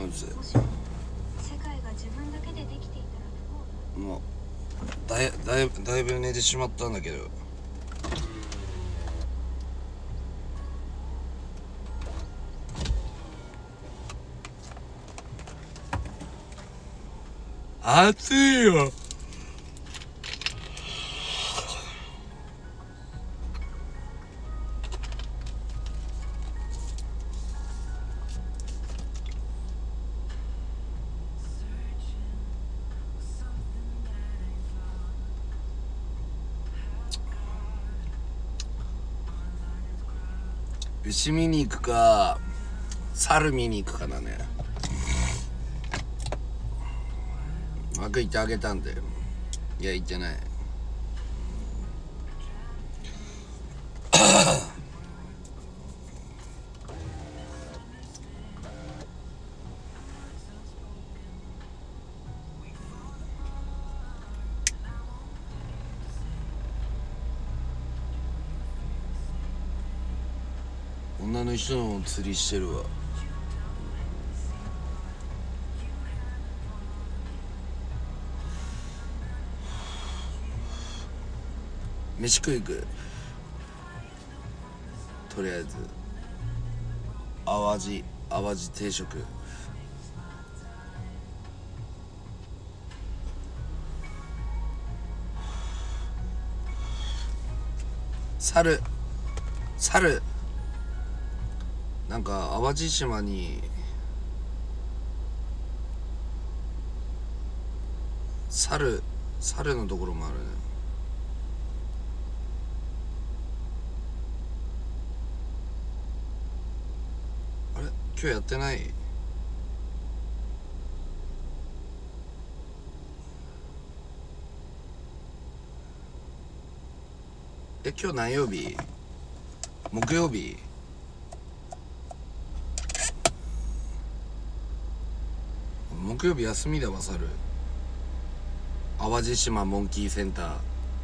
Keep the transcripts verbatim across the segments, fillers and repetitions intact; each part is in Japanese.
うぜ。 もしも世界が自分だけでできていたら不幸だ。 もうだいだいぶだいぶ寝てしまったんだけど。暑いよ。牛見に行くか猿見に行くかだね。枠行ってあげたんで。いや行ってない。女の人の釣りしてるわ。飯食い行く。とりあえず淡路淡路定食。猿猿なんか淡路島に猿猿のところもあるね。あれ今日やってない？え今日何曜日？木曜日？木曜日休みだわ。猿淡路島モンキーセンタ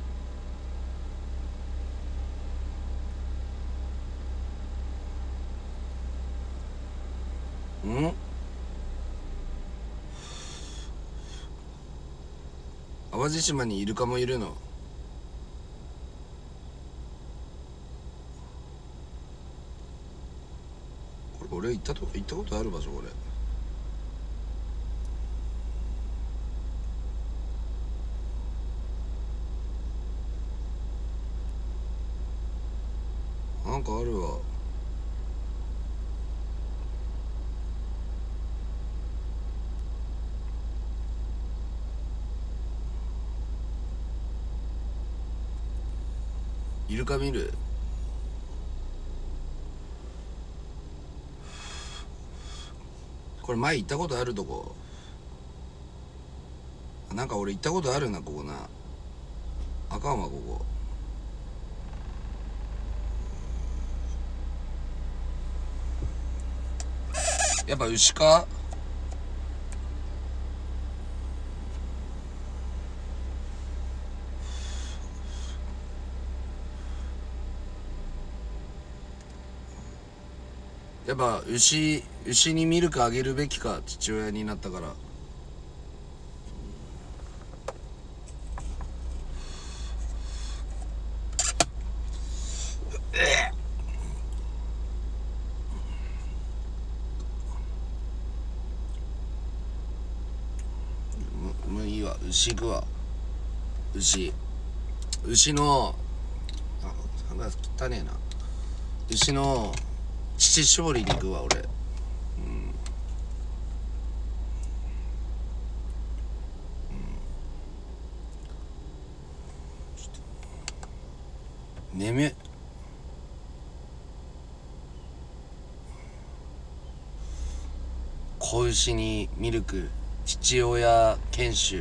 ー。ん淡路島にイルカもいるの？これ俺行ったと行ったことある場所これ。なんかあるわ。イルカ見る？これ前行ったことあるとこ。なんか俺行ったことあるなここな。あかんわここ。やっぱ牛か？やっぱ牛牛にミルクあげるべきか。父親になったから。もういいわ。牛行くわ。牛牛のあサングラス汚ねえな。牛の乳搾りに行くわ俺。眠っ。子牛にミルク父親研修、うん、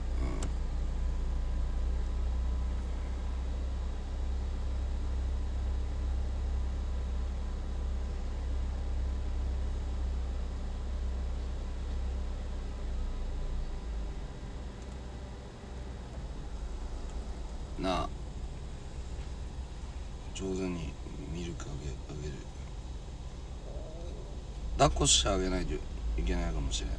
なあ上手にミルクあげあげる。抱っこしてあげないで。 いけないかもしれん。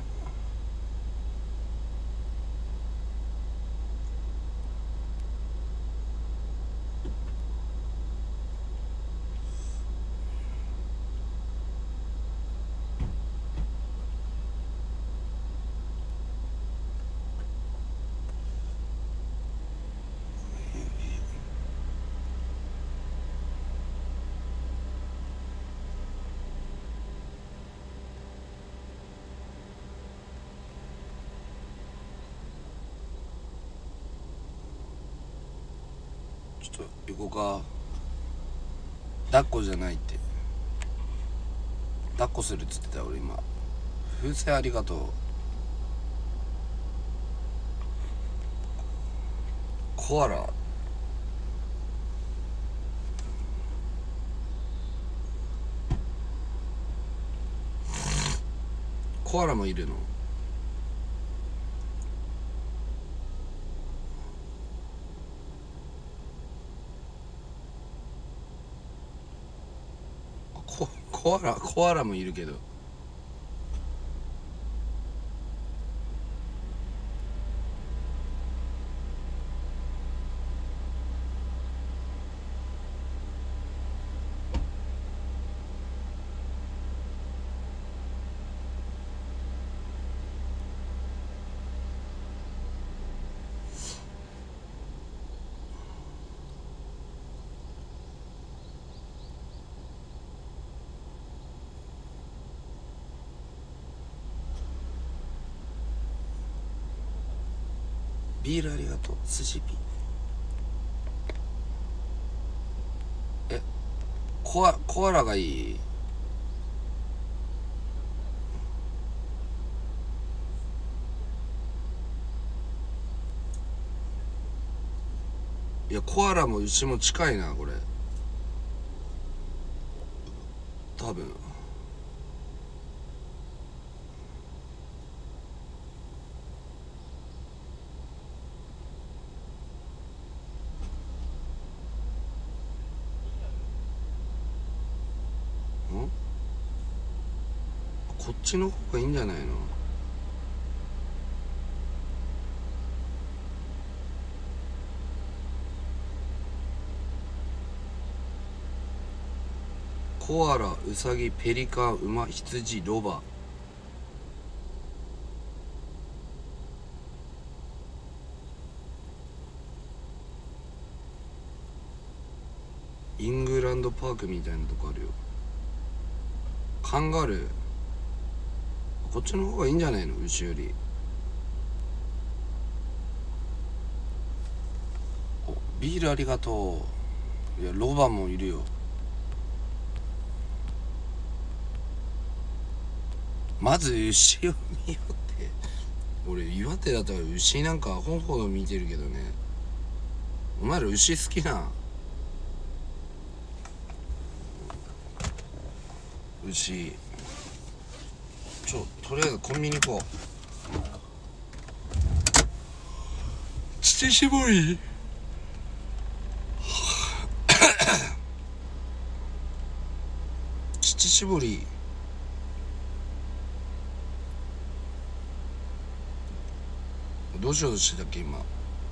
ちょっと行こうか。抱っこじゃないって、抱っこするっつってた俺今。風船ありがとう。コアラコアラもいるの？コ, コアラコアラもいるけど。ビールありがとう。寿司ピえコアコアラがいい。いやコアラも牛も近いなこれ多分。こっちの方がいいんじゃないの？コアラ、ウサギ、ペリカン、馬、羊、ロバ。イングランドパークみたいなとこあるよ。カンガルー、こっちの方がいいんじゃないの？牛より。おビールありがとう。いやロバもいるよ。まず牛を見よって。俺岩手だったら牛なんかアホほど見てるけどね。お前ら牛好きな？牛ちょとりあえずコンビニ行こう。乳搾り乳搾りどうしようとしてたっけ今。ま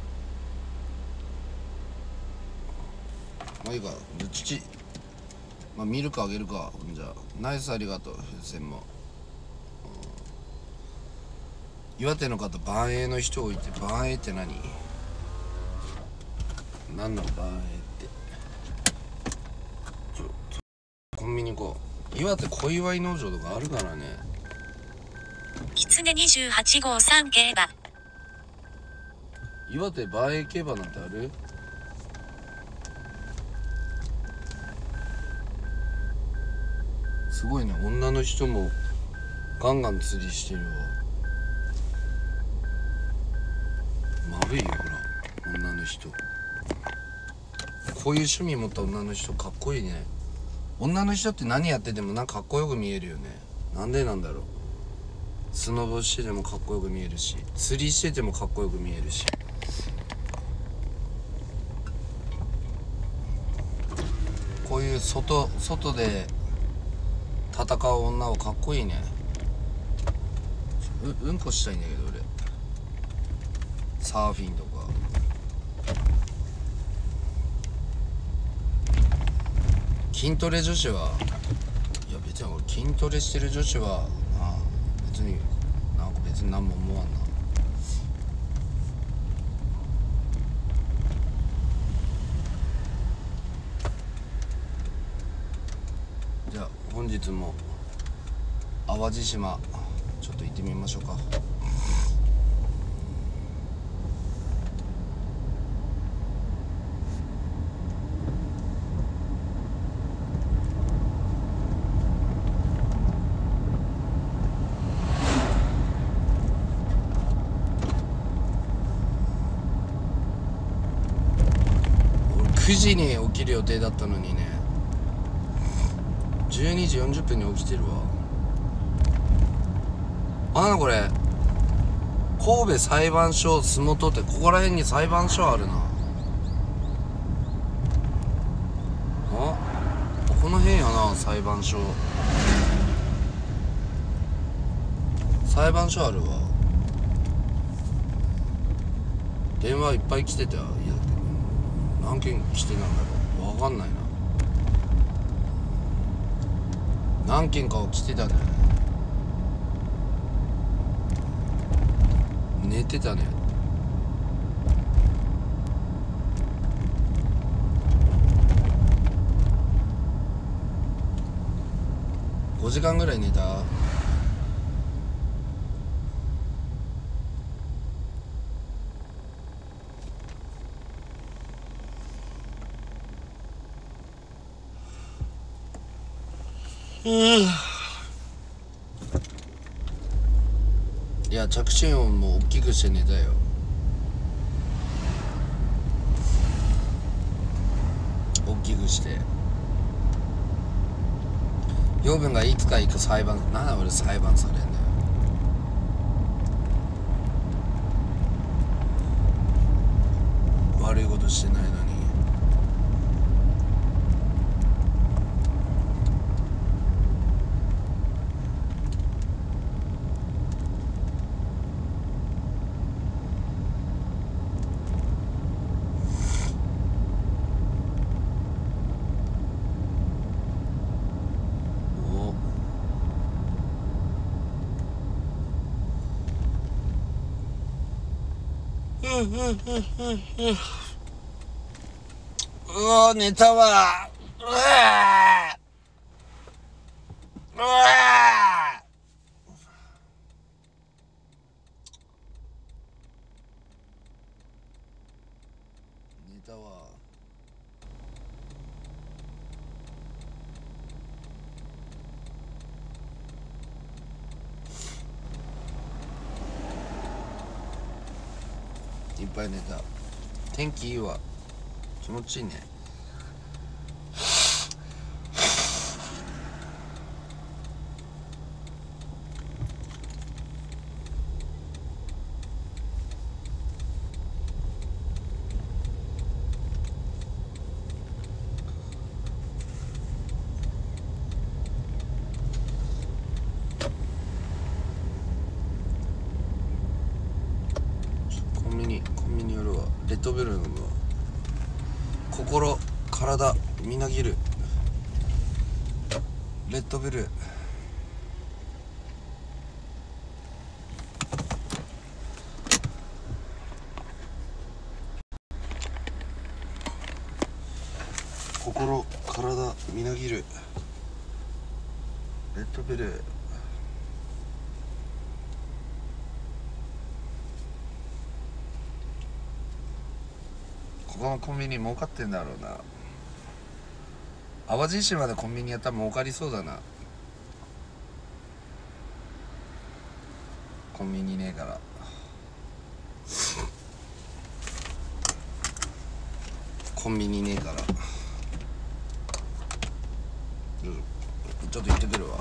あいいか。で父まあミルクあげるか。じゃあナイスありがとう。風船も岩手の方万栄の人を置いて。万栄って何？何の万栄って。ちょコンビニ行こう。岩手小祝農場とかあるからね。 きつねにじゅうはち号さん競馬。 岩手万栄競馬なんてある？すごいね。女の人もガンガン釣りしてるわ。丸いよほら女の人。こういう趣味持った女の人かっこいいね。女の人って何やっててもなんかかっこよく見えるよね。なんでなんだろう。スノボしててもかっこよく見えるし、釣りしててもかっこよく見えるし。こういう外外で戦う女はかっこいいね。 ううんこしたいんだけど俺サーフィンとか。筋トレ女子はいや別に俺筋トレしてる女子はあ別になんか別に何も思わんな。じゃあ本日も淡路島ちょっと行ってみましょうか。くじに起きる予定だったのにねじゅうにじよんじゅっぷんに起きてるわ。あなんだこれ神戸裁判所洲本ってここら辺に裁判所あるなあ。この辺やな裁判所。裁判所あるわ。電話いっぱい来てた。いや何件来てなんだろう分かんないな。何件かは来てたんだよね。寝てたね。ごじかんぐらい寝た。いや着信音も大きくして寝たよ。大きくして養分がいつか行く裁判。なんだ俺裁判されんだよ。悪いことしてないのに。うわ寝たわ。うわうわ寝たわ。いっぱい寝た。天気いいわ。気持ちいいね。コンビニコンビニ寄るわ。レッドブル飲むわ。心体みなぎるレッドブル。心体みなぎるレッドブル。ここのコンビニ儲かってんだろうな。淡路島でコンビニやったら儲かりそうだな。コンビニねえからコンビニねえからちょっと行ってくるわ。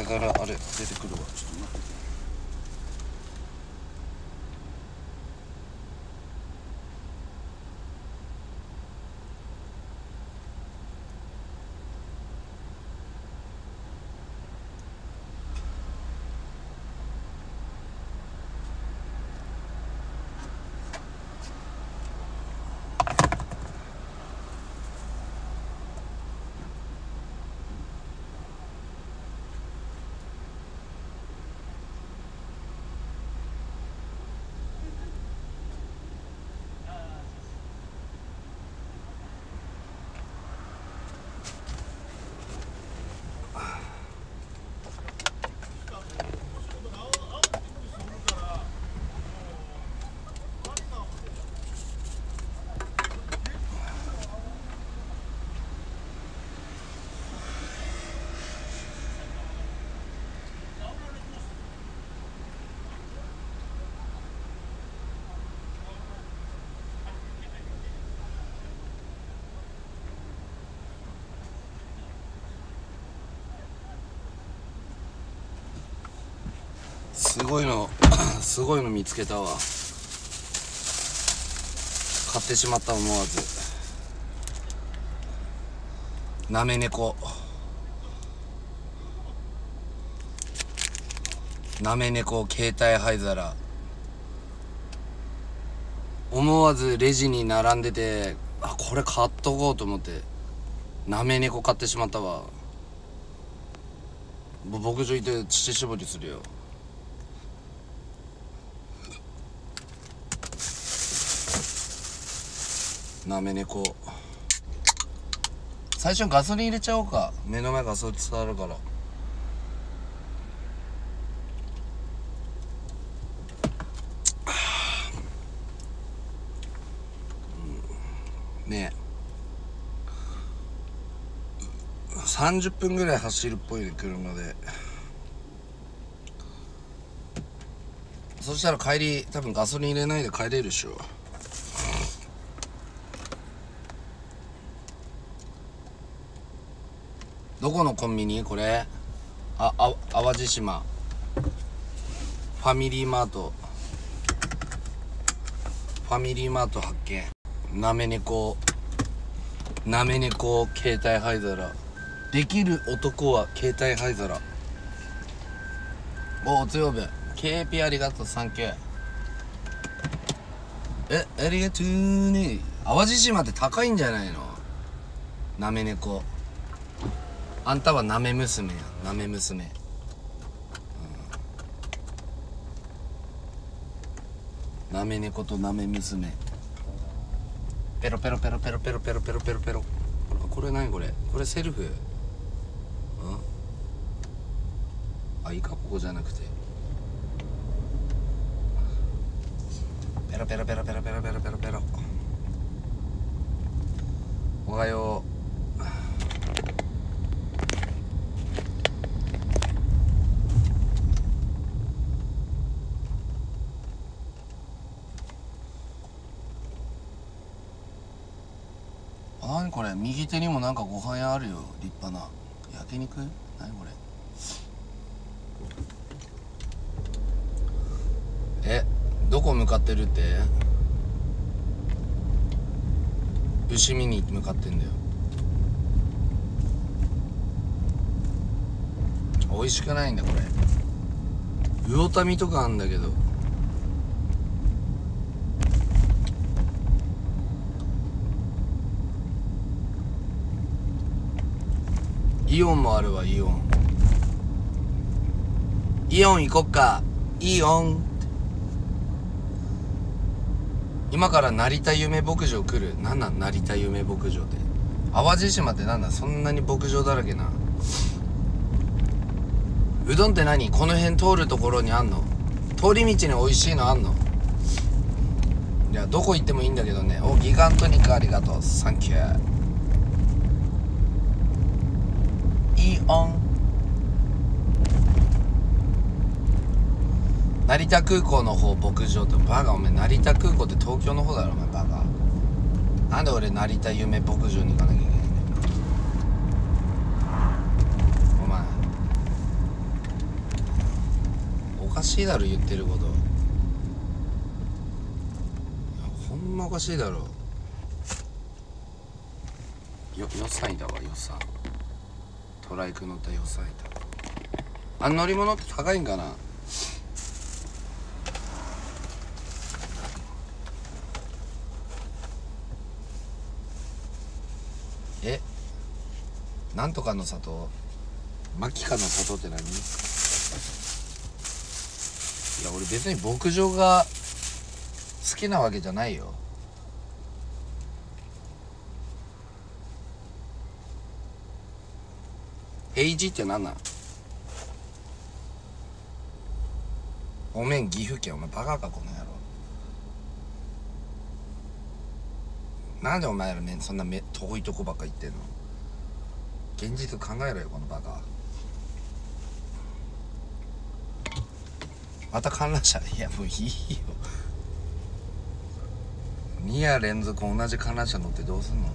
れからあれ出てくるわ。ちょっと待って。すごいのすごいの見つけたわ。買ってしまった。思わずなめ猫なめ猫携帯灰皿。思わずレジに並んでて、あ、これ買っとこうと思ってなめ猫買ってしまったわ。牧場行って乳搾りするよ。なめ猫。最初にガソリン入れちゃおうか。目の前ガソリン伝わるから。ねえ、さんじゅっぷんぐらい走るっぽいね、車で。そしたら帰り多分ガソリン入れないで帰れるでしょ。どこのコンビニこれ？あ、あ、淡路島ファミリーマート。ファミリーマート発見。なめ猫なめ猫携帯灰皿。できる男は携帯灰皿。おお、強め ケーピー ありがとう。サンキュー。え、ありがとうね。淡路島って高いんじゃないの？なめ猫。あんたはなめ娘や。なめ娘、うん、なめ猫となめ娘。ペロペロペロペロペロペロペロペロペロ。これ何これ？これセルフ？うん？あ、いいか、ここじゃなくて。ペロペロペロペロペロペロペロペロ。おはよう。何これ？右手にもなんかご飯屋あるよ。立派な焼肉？何これ？え、どこ向かってるって？牛見に向かってんだよ。美味しくないんだこれ。魚民とかあんだけど。イオンもあるわ。イオンイオン行こっか。イオン。今から成田夢牧場来る。なんなん成田夢牧場って。淡路島ってなんだ、そんなに牧場だらけな。うどんって何？この辺通るところにあんの？通り道に美味しいのあんの？いや、どこ行ってもいいんだけどね。お、ギガントニックありがとう。サンキュー。イオン。成田空港の方牧場って。バカ、お前成田空港って東京の方だろお前。バカ。なんで俺成田夢牧場に行かなきゃいけないんだよお前。 かしいだろ言ってること。いやほんまおかしいだろ。よ予算いだわ予算。トライク乗った予算いだ。あの乗り物って高いんかな。えなんとかの里、マキカの里って何？いや俺別に牧場が好きなわけじゃないよ。平地って何なん？おめん岐阜県、お前バカかこの野郎。なんでお前らねそんなめ遠いとこばっか行ってんの。現実考えろよこのバカ。また観覧車。いやもういいよ。に夜連続同じ観覧車乗ってどうすんの。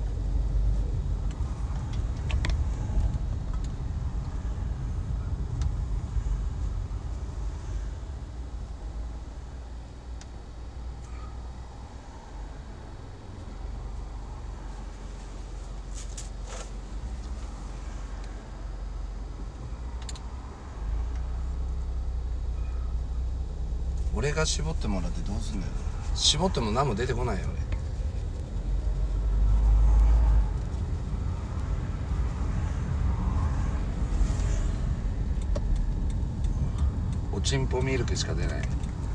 俺が絞ってもらってどうすんだよ。絞っても何も出てこないよ俺。おちんぽミルクしか出ない。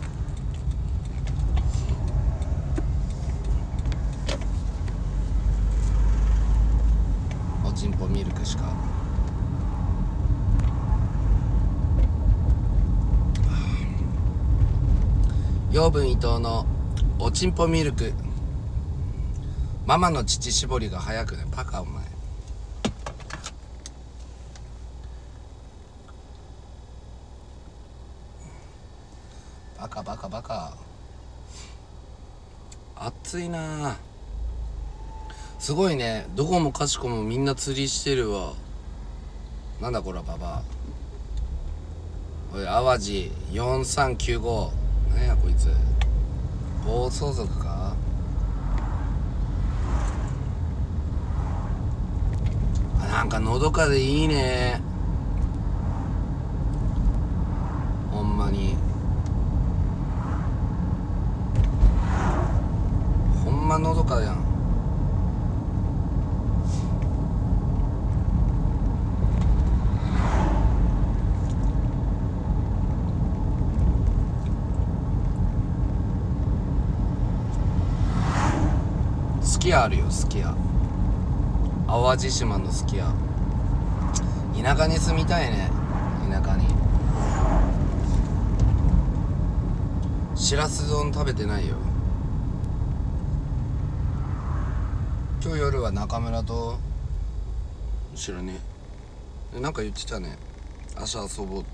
おちんぽミルクしか。養分伊藤のおちんぽミルク。ママの乳搾りが早くね。バカお前。バカバカバカ。暑いな。すごいね。どこもかしこもみんな釣りしてるわ。なんだこれババ。おい淡路よんさんきゅうご。なんやこいつ。暴走族か。あなんかのどかでいいね。ほんまにほんまのどかやん。すき家あるよ。すき家淡路島のすき家。田舎に住みたいね。田舎に。しらす丼食べてないよ。今日夜は中村と知らねえなんか言ってたね。明日遊ぼうって。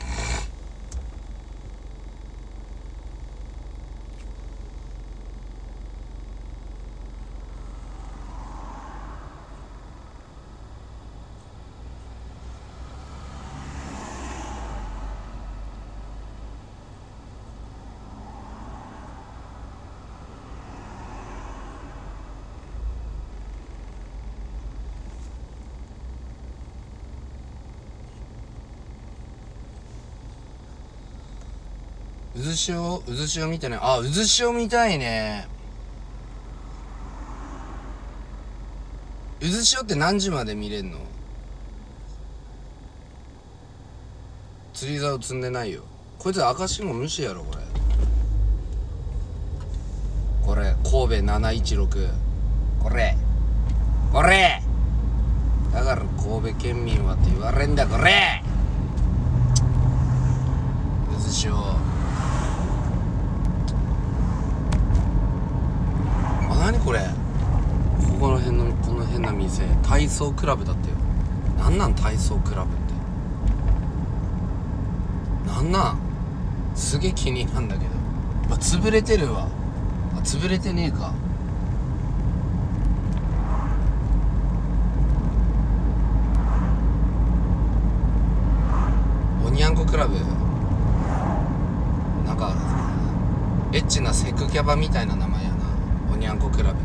渦潮渦潮見てない。あ、渦潮見たいね。渦潮って何時まで見れんの？釣り竿積んでないよ。こいつ赤信号無視やろこれ。これ神戸なないちろく。これこれだから神戸県民はって言われんだこれ。渦潮。何これ。ここの辺のこの変な店体操クラブだってよ。なんなん体操クラブってなんなん。すげえ気になんだけど。あ潰れてるわ。あ潰れてねえか。おにゃんこクラブ。 エッチなセクキャバみたいな名前やな、おにゃんこクラブって。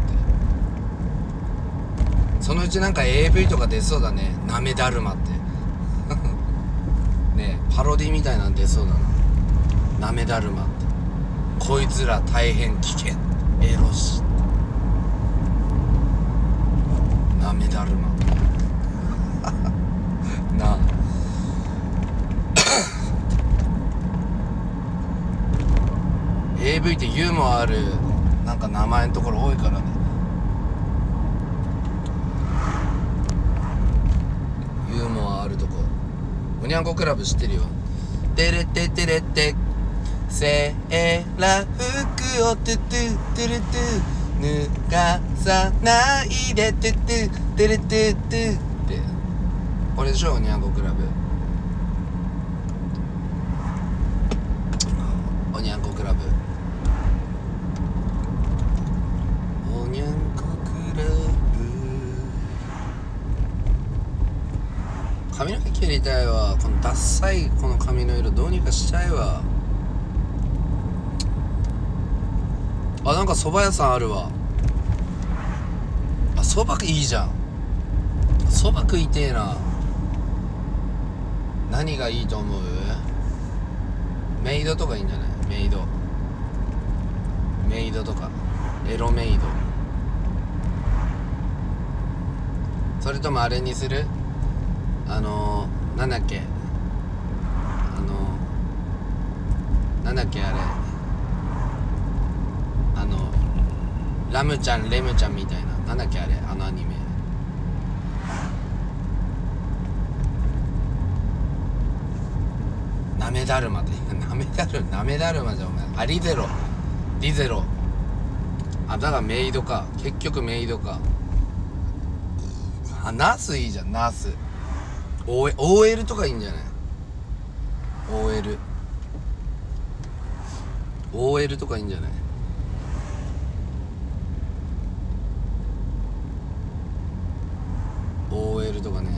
そのうちなんか エーブイ とか出そうだね、なめだるまってねえパロディみたいなの出そうだな、なめだるまって。こいつら大変危険エロしなめだるまなあエーブイ ってユーモアあるなんか名前のところ多いからね。ユーモアあるとこ。おにゃんこクラブ知ってるよ。テレテテレテセーラ服をトゥトゥトゥルトゥ脱がさないでトゥトゥトゥルトゥトゥってこれでしょ、おにゃんこクラブ。おにゃんこクラブおにゃんこクラブ。髪の毛切りたいわ。このダッサいこの髪の色どうにかしたいわ。あ、なんか蕎麦屋さんあるわ。あ、蕎麦いいじゃん。蕎麦食いてえな。何がいいと思う？メイドとかいいんじゃない？メイドメイドとかエロメイド。それともあれにする？あのー、なんだっけあのー、なんだっけあれあのラムちゃんレムちゃんみたいな、なんだっけあれあのアニメ。なめだるまでなめだるなめだるまじゃお前。あ、リゼロリゼロ。あ、だからメイドか、結局メイドか。あ、ナースいいじゃん、ナース。 オーエル とかいいんじゃない？ オーエル オーエル とかいいんじゃない？オーエル とかね。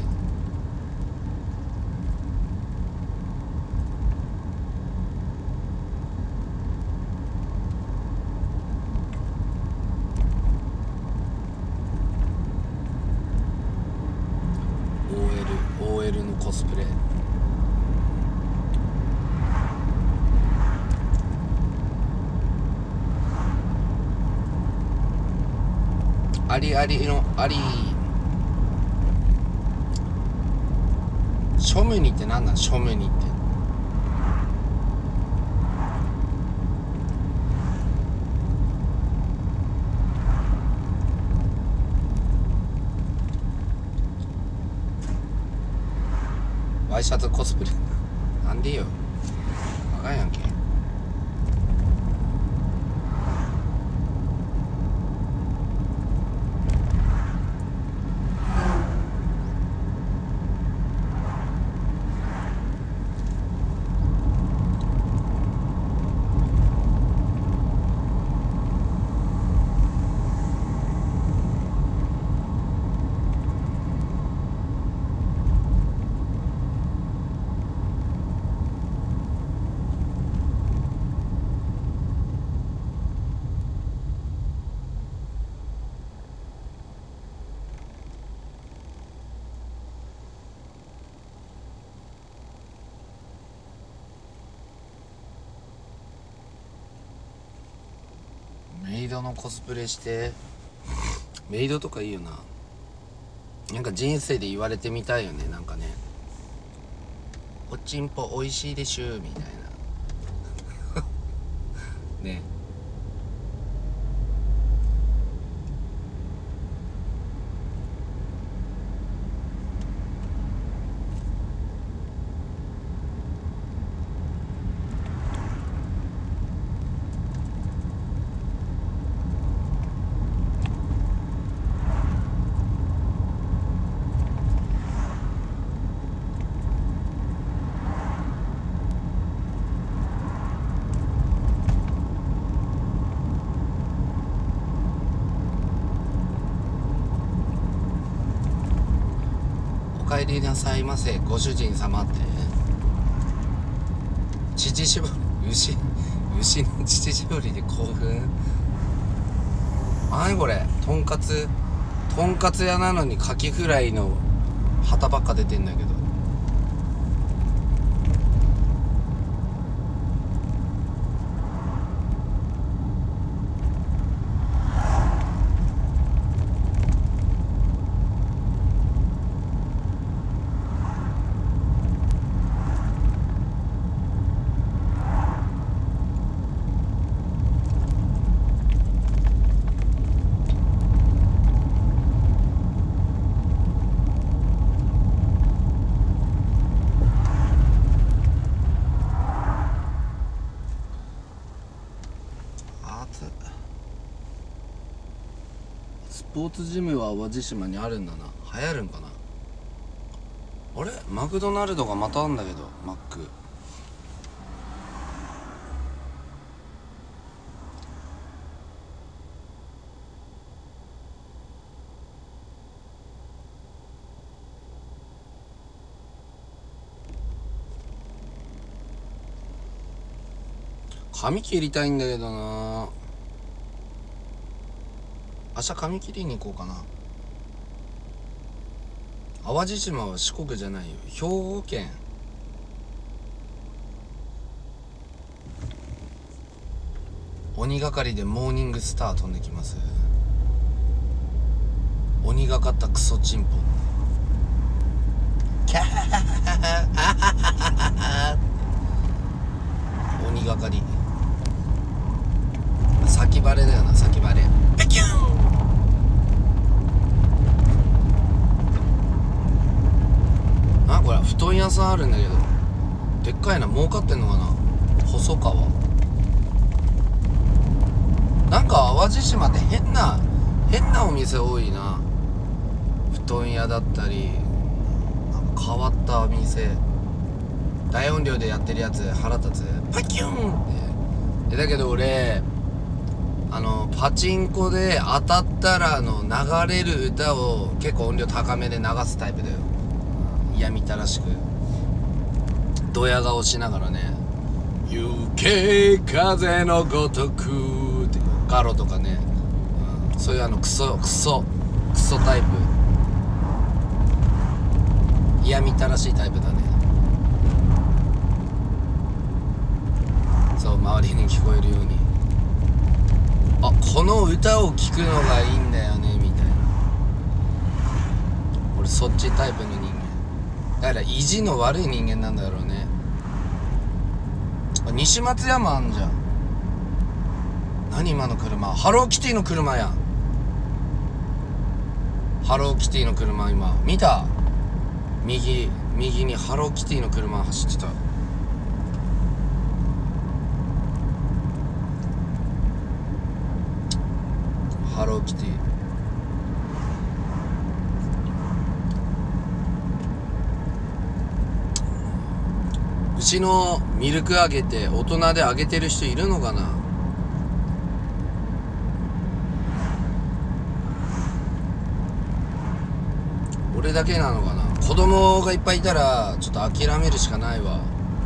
オーエル のコスプレ。ありありのあり。ショムニってなんなん？ショムニってワイシャツコスプレなんでよ、あかんやんけ。メイドのコスプレしてメイドとかいいよな。なんか人生で言われてみたいよね。なんかね、おちんぽおいしいでしゅみたいなね。お帰りなさいませご主人様って。乳搾り牛牛の乳搾りで興奮。何これ、とんかつとんかつ屋なのにカキフライの旗ばっか出てんだけど。スポーツジムは淡路島にあるんだな。流行るんかな。あれ、マクドナルドがまたあんだけど、マック。髪切りたいんだけどな。明日髪切りに行こうかな。淡路島は四国じゃないよ、兵庫県。鬼がかりでモーニングスター飛んできます。鬼がかったクソチンポ。キャハハハハ。鬼がかり先バレだよな、先バレ。ペキュン。あ、これ布団屋さんあるんだけど、でっかいな。儲かってんのかな。細川。なんか淡路島って変な変なお店多いな。布団屋だったり、なんか変わったお店、大音量でやってるやつ腹立つ。パキュンって。だけど俺、あのパチンコで当たったらあの流れる歌を結構音量高めで流すタイプだよ。嫌みたらしくドヤ顔しながらね、行け風のごとくってガロとかね、うん、そういうあのクソクソクソタイプ、嫌みたらしいタイプだね。そう、周りに聞こえるように、あ、この歌を聴くのがいいんだよねみたいな。俺そっちタイプの人間だから、意地の悪い人間なんだろうね。西松山あんじゃん。何今の車、ハローキティの車やん。ハローキティの車今見た。右右にハローキティの車走ってた。ハローキティ。牛のミルクあげて大人であげてる人いるのかな。俺だけなのかな。子供がいっぱいいたらちょっと諦めるしかないわ。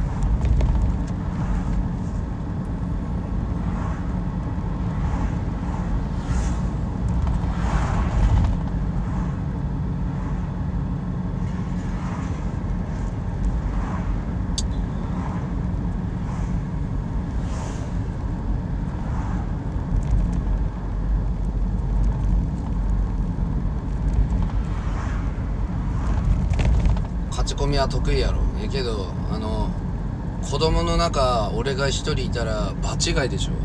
勝ち込みは得意やろ。えけどあの子供の中俺が一人いたら場違いでしょ。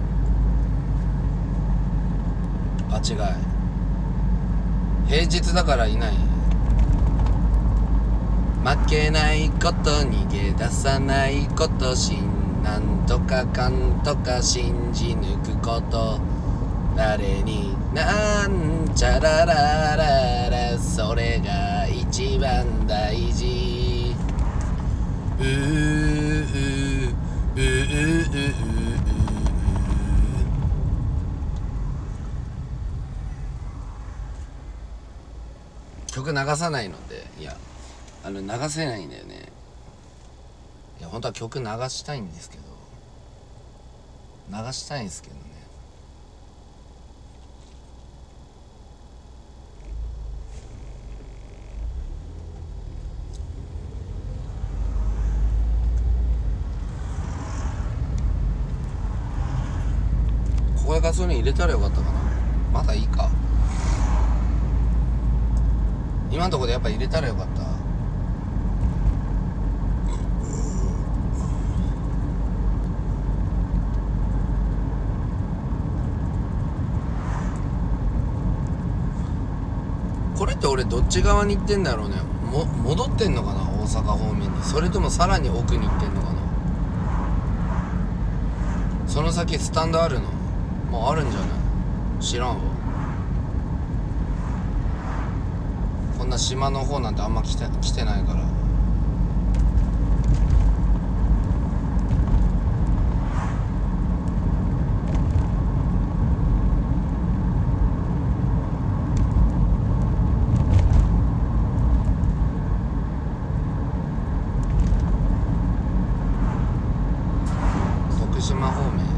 場違い。平日だからいない。負けないこと、逃げ出さないこと、しんなんとかかんとか信じ抜くこと、誰になんちゃらららら、それが一番大事。うーうーうーうーうー曲流さないので、いやあの流せないんだよね。いや本当は曲流したいんですけど、 流したいんですけどね。ここでガソリン入れたらよかったかな。まだいいか。今のところでやっぱ入れたらよかった。これって俺どっち側に行ってんだろうね。も戻ってんのかな、大阪方面に。それともさらに奥に行ってんのかな。その先スタンドあるのもうあるんじゃない、知らんわ。こんな島の方なんてあんま来て、来てないから。徳島方面。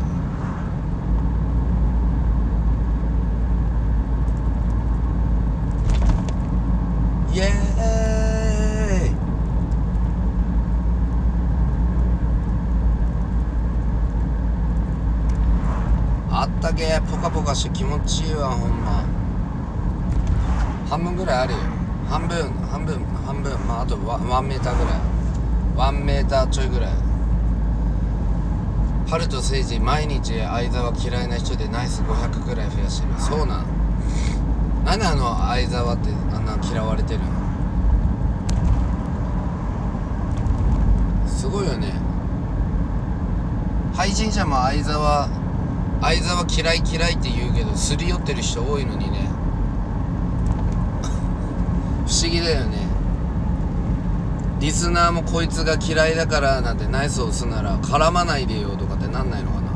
イエーイ。あったけー、ポカポカして気持ちいいわ。ほんま半分ぐらいあるよ。半分半分半分、まああとワンメーターぐらい、ワンメーターちょいぐらい。春と誠治毎日相沢嫌いな人でナイスごひゃくぐらい増やしてる。そうなん。なんであの相沢ってあんな嫌われてるの。すごいよね。配信者も相沢相沢嫌い嫌いって言うけど、すり寄ってる人多いのにね。不思議だよね。リスナーもこいつが嫌いだからなんてナイスを押すなら絡まないでよとかってなんないのかな。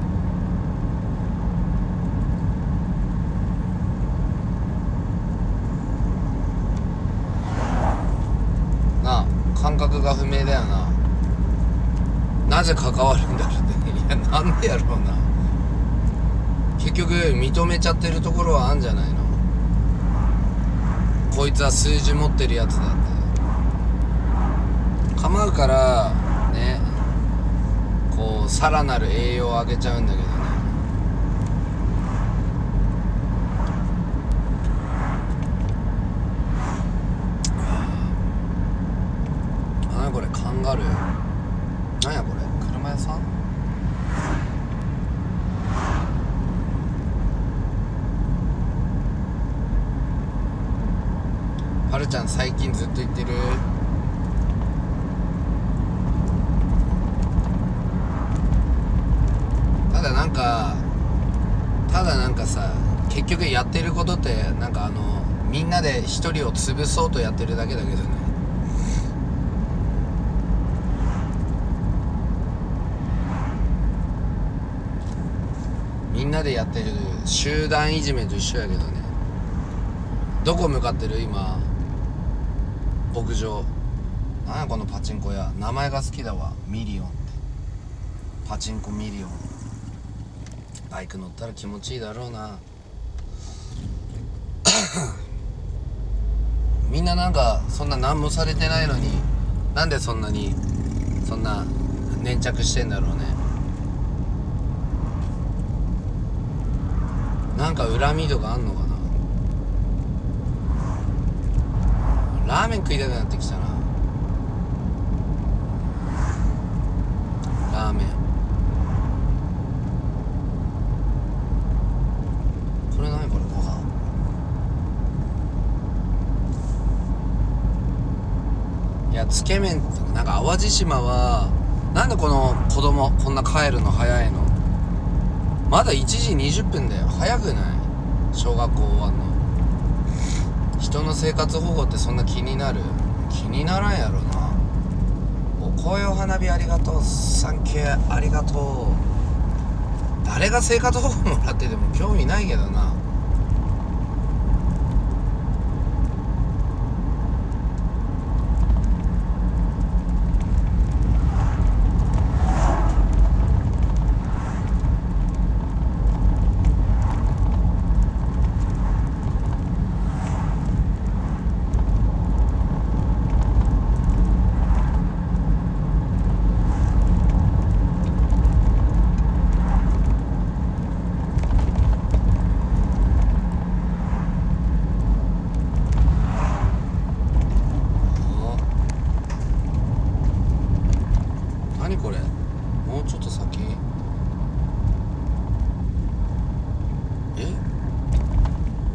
なあ、感覚が不明だよな。なぜ関わるんだろうって。いや、なんでやろうな。結局認めちゃってるところはあんじゃないの。こいつは数字持ってるやつだって構うからね、こうさらなる栄養をあげちゃうんだけどね。あ、なにこれ、カンガルー。なんやこれ、車屋さん。はるちゃん最近ずっと言ってる。ただなんかただなんかさ、結局やってることってなんかあのみんなで一人を潰そうとやってるだけだけどね。みんなでやってる集団いじめと一緒やけどね。どこ向かってる今。牧場。なんやこのパチンコ屋。名前が好きだわ、ミリオンって。パチンコミリオン。バイク乗ったら気持ちいいだろうな。みんななんかそんな何もされてないのに、なんでそんなにそんな粘着してんだろうね。なんか恨みとかあんのかな。ラーメン食いたくなってきたな。ラーメン。これ何これ、ご飯。いや、つけ麺とかなんか淡路島はなんでこの子供こんな帰るの早いの。まだいちじにじゅっぷんだよ。早くない？小学校終わんの。人の生活保護ってそんな気になる？気にならんやろな。お、紅葉花火ありがとう。サンキュー、ありがとう。誰が生活保護もらってても興味ないけどな。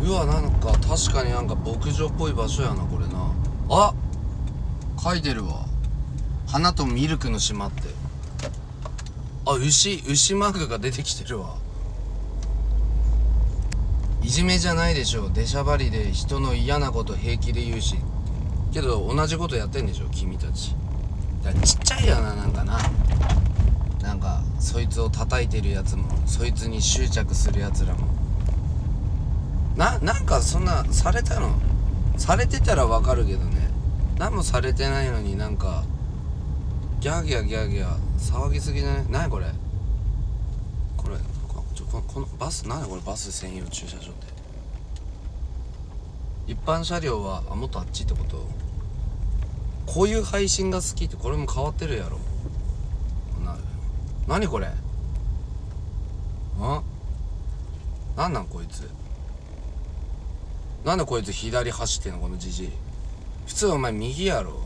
うわ、なんか確かになんか牧場っぽい場所やなこれな。あ、書いてるわ、花とミルクの島って。あ、牛牛マークが出てきてるわ。いじめじゃないでしょ、出しゃばりで人の嫌なこと平気で言うし。けど同じことやってんでしょ君たち。だからちっちゃいよな、なんかな。なんかそいつを叩いてるやつもそいつに執着するやつらもな、なんかそんなされたのされてたらわかるけどね、何もされてないのになんかギャーギャーギャーギャー騒ぎすぎじゃない？何これこれこちょここのバス、何これバス専用駐車場って。一般車両はあもっとあっちってこと。こういう配信が好きってこれも変わってるやろな。何これんなんなんこいつ、なんでこいつ左走ってんのこのじじい。普通お前右やろ。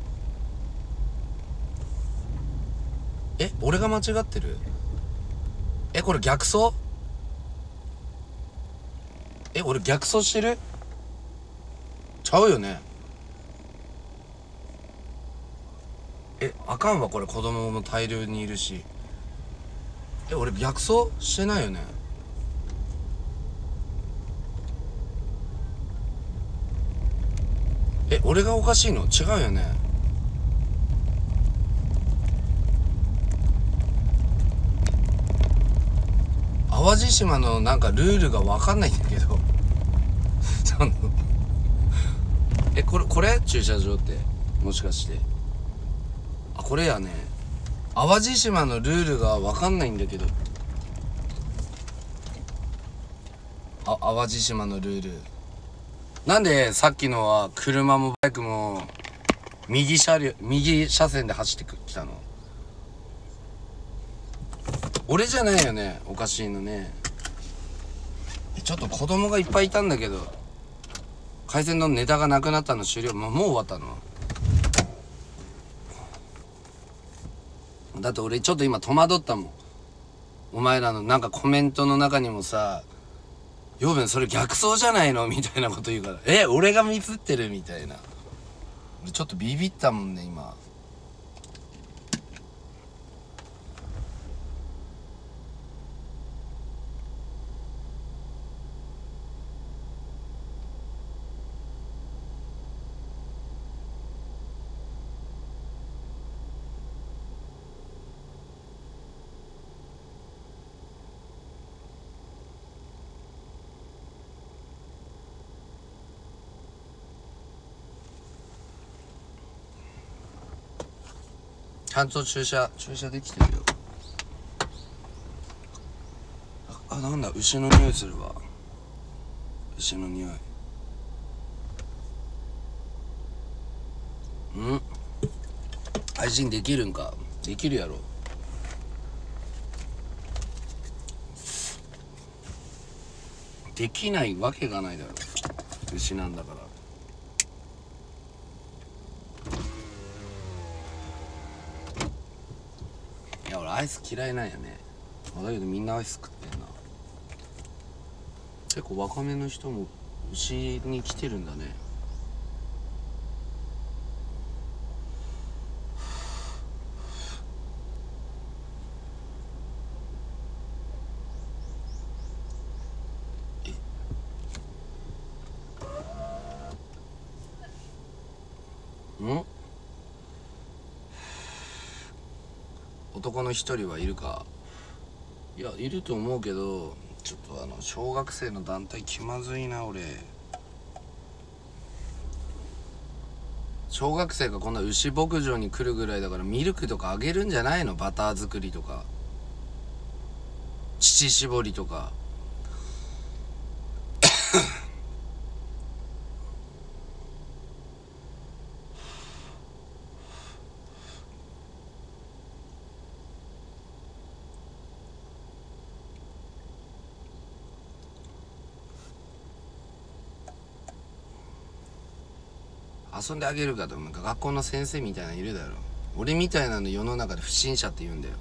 え、俺が間違ってる？え、これ逆走？え、俺逆走してる？ちゃうよね。え、あかんわこれ、子供も大量にいるし。え、俺逆走してないよね。え、俺がおかしいの？違うよね。淡路島のなんかルールが分かんないんだけどそのえ、これこれ駐車場ってもしかして。あ、これやね。淡路島のルールが分かんないんだけど。あ、淡路島のルールなんでさっきのは車もバイクも右車両右車線で走ってきたの？俺じゃないよね、おかしいのね。ちょっと子供がいっぱいいたんだけど、海鮮のネタがなくなったの終了。もうもう終わったの？だって俺ちょっと今戸惑ったもん。お前らのなんかコメントの中にもさ、養分それ逆走じゃないのみたいなこと言うから、え、俺がミスってるみたいな。俺ちょっとビビったもんね今。ちゃんと駐車駐車できてるよ。あ、あ、なんだ、牛の匂いするわ。牛の匂い。ん？配信できるんか？できるやろ。できないわけがないだろ、牛なんだから。いや俺アイス嫌いなんやね。だけどみんなアイス食ってんな。結構若めの人も牛に来てるんだね。ん？男の一人はいるか？いや、いると思うけど、ちょっとあの小学生の団体気まずいな俺。小学生がこんな牛牧場に来るぐらいだからミルクとかあげるんじゃないの？バター作りとか乳搾りとか遊んであげるかと思う。学校の先生みたいなのいるだろ。俺みたいなの世の中で不審者って言うんだよ。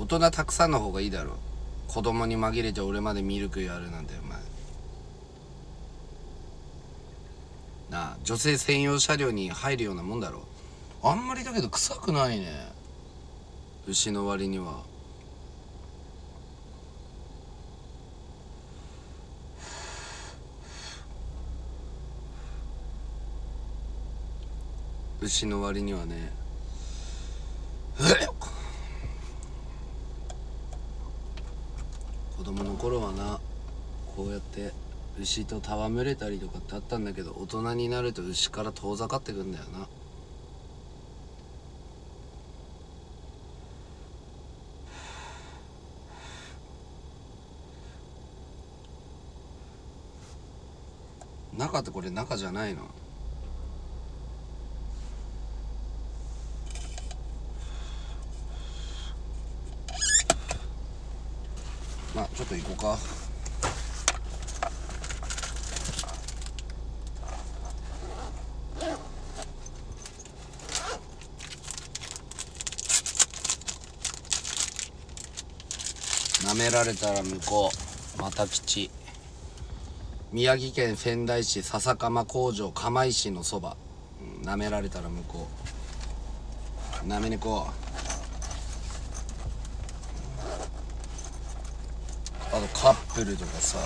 大人たくさんの方がいいだろう。子供に紛れて俺までミルクやるなんてお前なあ、女性専用車両に入るようなもんだろう。あんまりだけど臭くないね、牛の割には。牛の割にはね。子供の頃はな、こうやって牛と戯れたりとかってあったんだけど、大人になると牛から遠ざかってくんだよな。中ってこれ中じゃないの？まあちょっと行こうか。なめられたら向こうまた吉。宮城県仙台市笹釜工場釜石のそば、うん、なめられたら向こうなめにこう。あとカップルとかさ、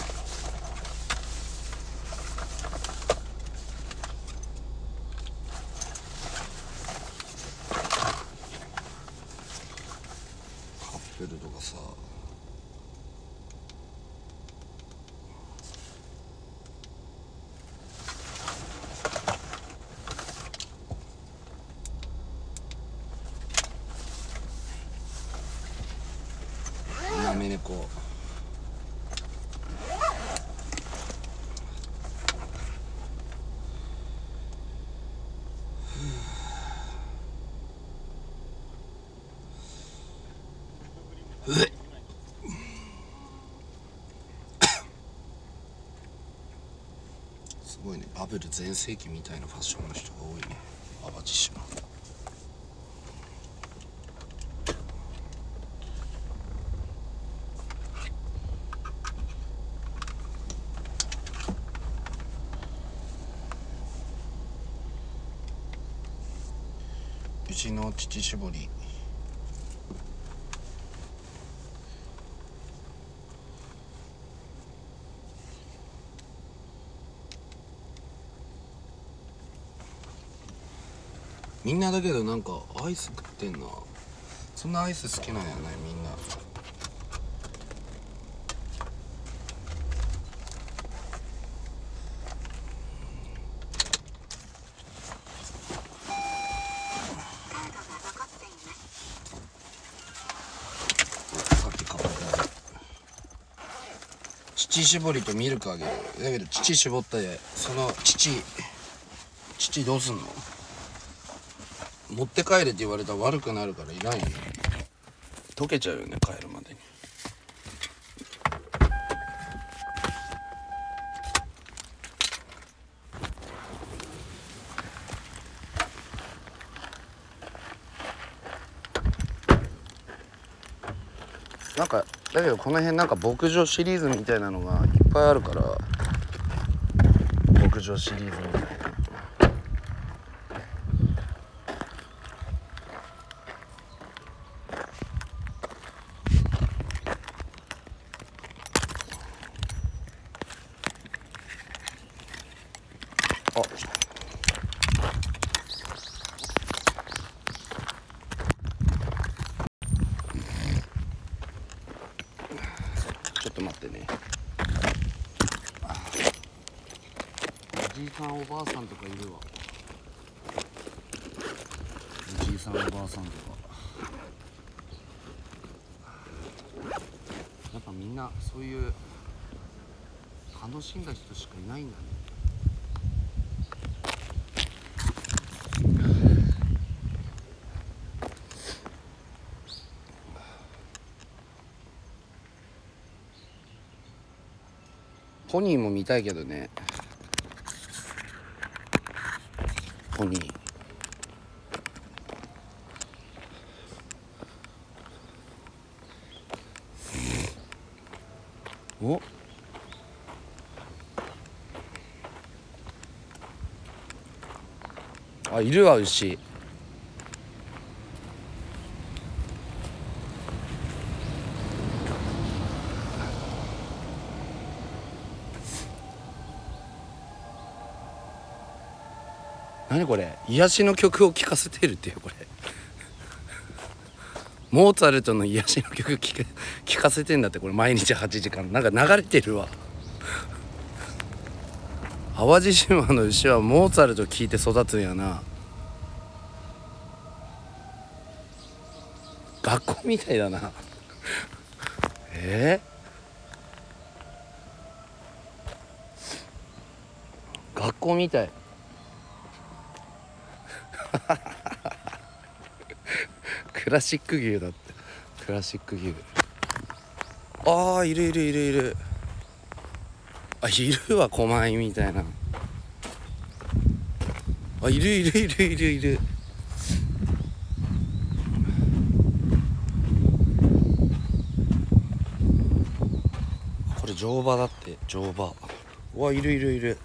カップルとかさ、なめ猫。すごいね、バブル全盛期みたいなファッションの人が多いね、淡路島。うちの乳搾り。みんなだけどなんかアイス食ってんな。そんなアイス好きなんやねみんな。さっき買った乳搾りとミルクあげる。だけど乳搾ったで、その乳乳どうすんの？持って帰れって言われたら悪くなるからいらんよね。溶けちゃうよね帰るまでに。なんかだけどこの辺なんか牧場シリーズみたいなのがいっぱいあるから、牧場シリーズみたいな。あ、ちょっと待ってね。おじいさんおばあさんとかいるわ。おじいさんおばあさんとかやっぱみんなそういう楽しんだ人しかいないんだね。ポニーも見たいけどね。ポニーおあ、いるわ牛。何これ、癒しの曲を聴かせてるっていう、これモーツァルトの癒しの曲聴か、聴かせてんだって、これ毎日はちじかんなんか流れてるわ。淡路島の牛はモーツァルト聴いて育つんやな。学校みたいだなえー、学校みたいクラシック牛だって。クラシック牛。ああ、いるいるいるいる。あ、いるわ、狛犬みたいな。あ、いるいるいるいるいる。これ乗馬だって。乗馬。うわ、いるいるいる。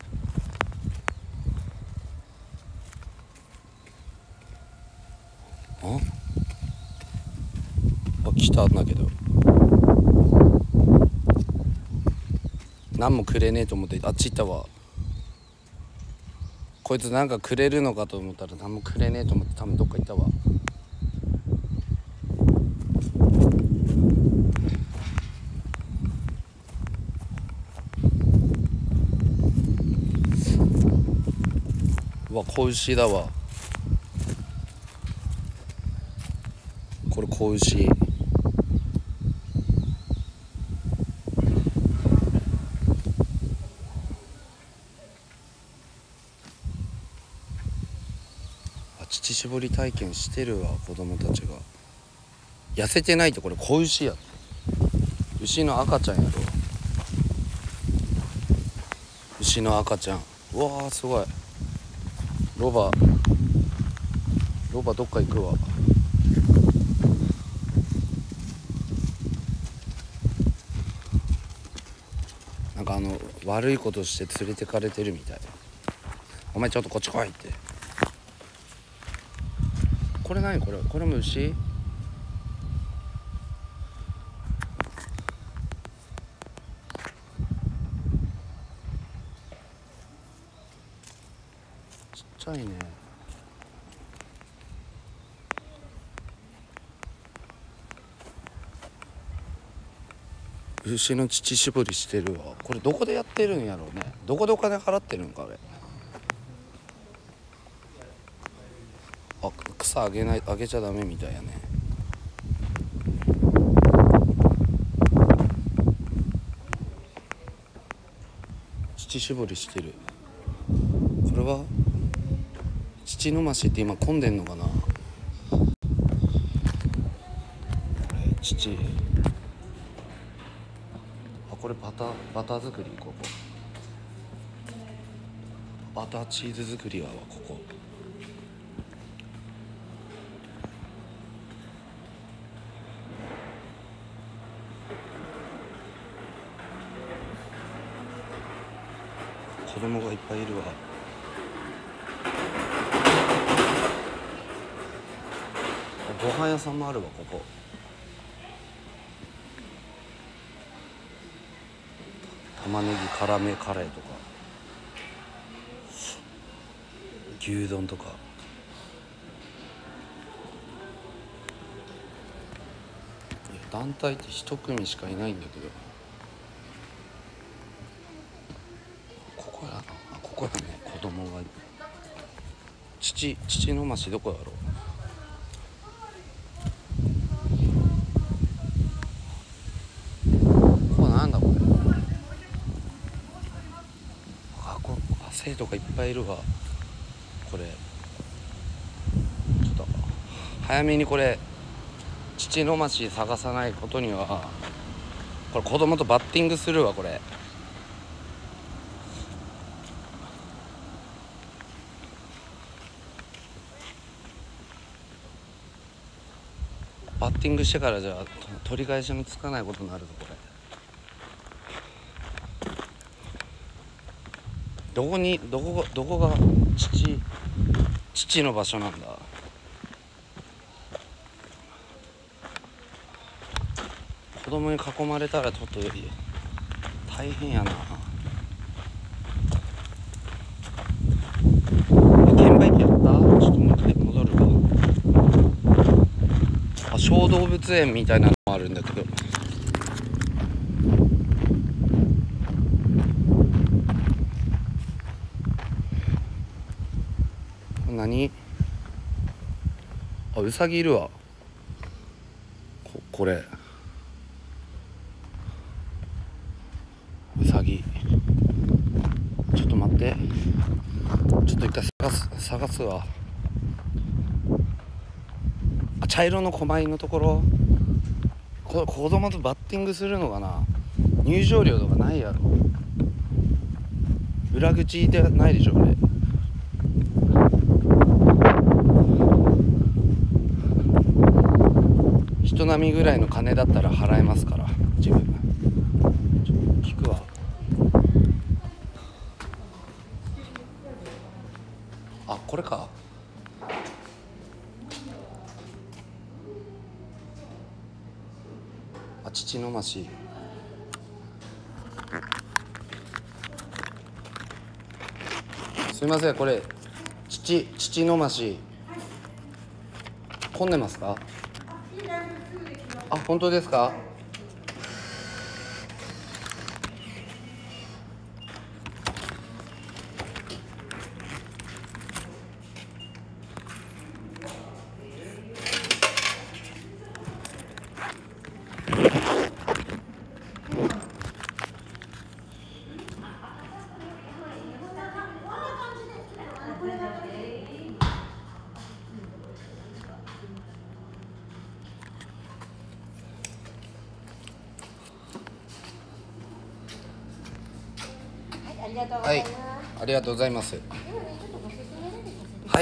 ああ、来たんだけど何もくれねえと思ってあっち行ったわ。こいつなんかくれるのかと思ったら何もくれねえと思って多分どっか行ったわ。うわ、子牛だわ。これ子牛。あ、乳搾り体験してるわ、子供たちが。痩せてないって、これ子牛や。牛の赤ちゃんやろ。牛の赤ちゃん。うわー、すごい。ロバロバどっか行くわ。なんかあの悪いことして連れてかれてるみたい。お前ちょっとこっち来いって。これ何これ、これも牛。ちっちゃいね。牛の乳搾りしてるわ。これどこでやってるんやろうね。どこでお金払ってるんかあれ。あ、草あげない、あげちゃダメみたいやね。乳搾りしてる。これは乳のましって今混んでんのかな。これ乳。あ、これバターバター作り。ここバターチーズ作りはここ。子供がいっぱいいるわ。ご飯屋さんもあるわ、ここ。玉ねぎ辛めカレーとか牛丼とか。いや、団体って一組しかいないんだけど。ここやな。あ、ここやね。子供が父父のましどこやろう。ここなんだこれ。あ、こあ、生徒がいっぱいいるわ。これちょっと早めにこれ父のまし探さないことには。これ子供とバッティングするわ。これバッティングしてからじゃ取り返しのつかないことになるぞこれ。 どこにどこがどこが父父の場所なんだ。子供に囲まれたらちょっと大変やな。券売機やった？ちょっともう一回戻るわ。あ、小動物園みたいなのもあるんだけど。何？あ、ウサギいるわ。こ、これウサギ。ちょっと待って、ちょっと一回探す探すわ。あ、茶色の狛犬のところ。こ子供とバッティングするのかな。入場料とかないやろ。裏口でないでしょこれ。人並みぐらいの金だったら払えますから自分。ちょっと聞くわ。あ、これか。あ、父の町。すいません、これ父父の町混んでますか？あ、本当ですか？はい、ありがとうございます。はい。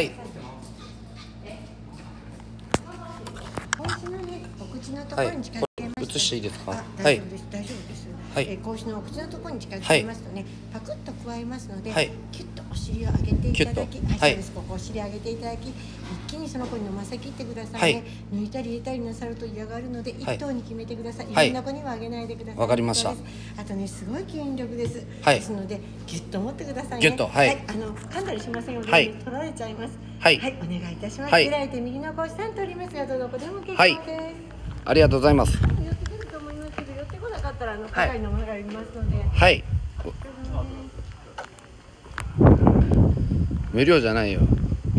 格子のね、お口のところに近づけますと、 映していいですか？ あ、 はい大丈夫です、大丈夫です。 はい。 えー、格子のお口のところに近づけますとね、パクッと加えますので、 はい、 キュッとお尻を上げていただき、はい、 はい、 そうです。ここお尻上げていただき、一気にその子に飲ませきってくださいね。はい、抜いたり入れたりなさると嫌がるので、一頭に決めてください。はい、いろんな子にはあげないでください。 わかりました。 あとね、すごい吸引力です。 はい。 ですので、ギュッと持ってくださいね。 ギュッと、はい。 はい、あの噛んだりしませんので、 はい、 取られちゃいます。 はい、 はい、お願いいたします。 はい、 開いて右の腰さん取りますが、どこでも結構です。 はい、ありがとうございます。 寄ってくると思いますけど、寄ってこなかったらあの係の間がありますので。 はい。無料じゃないよ。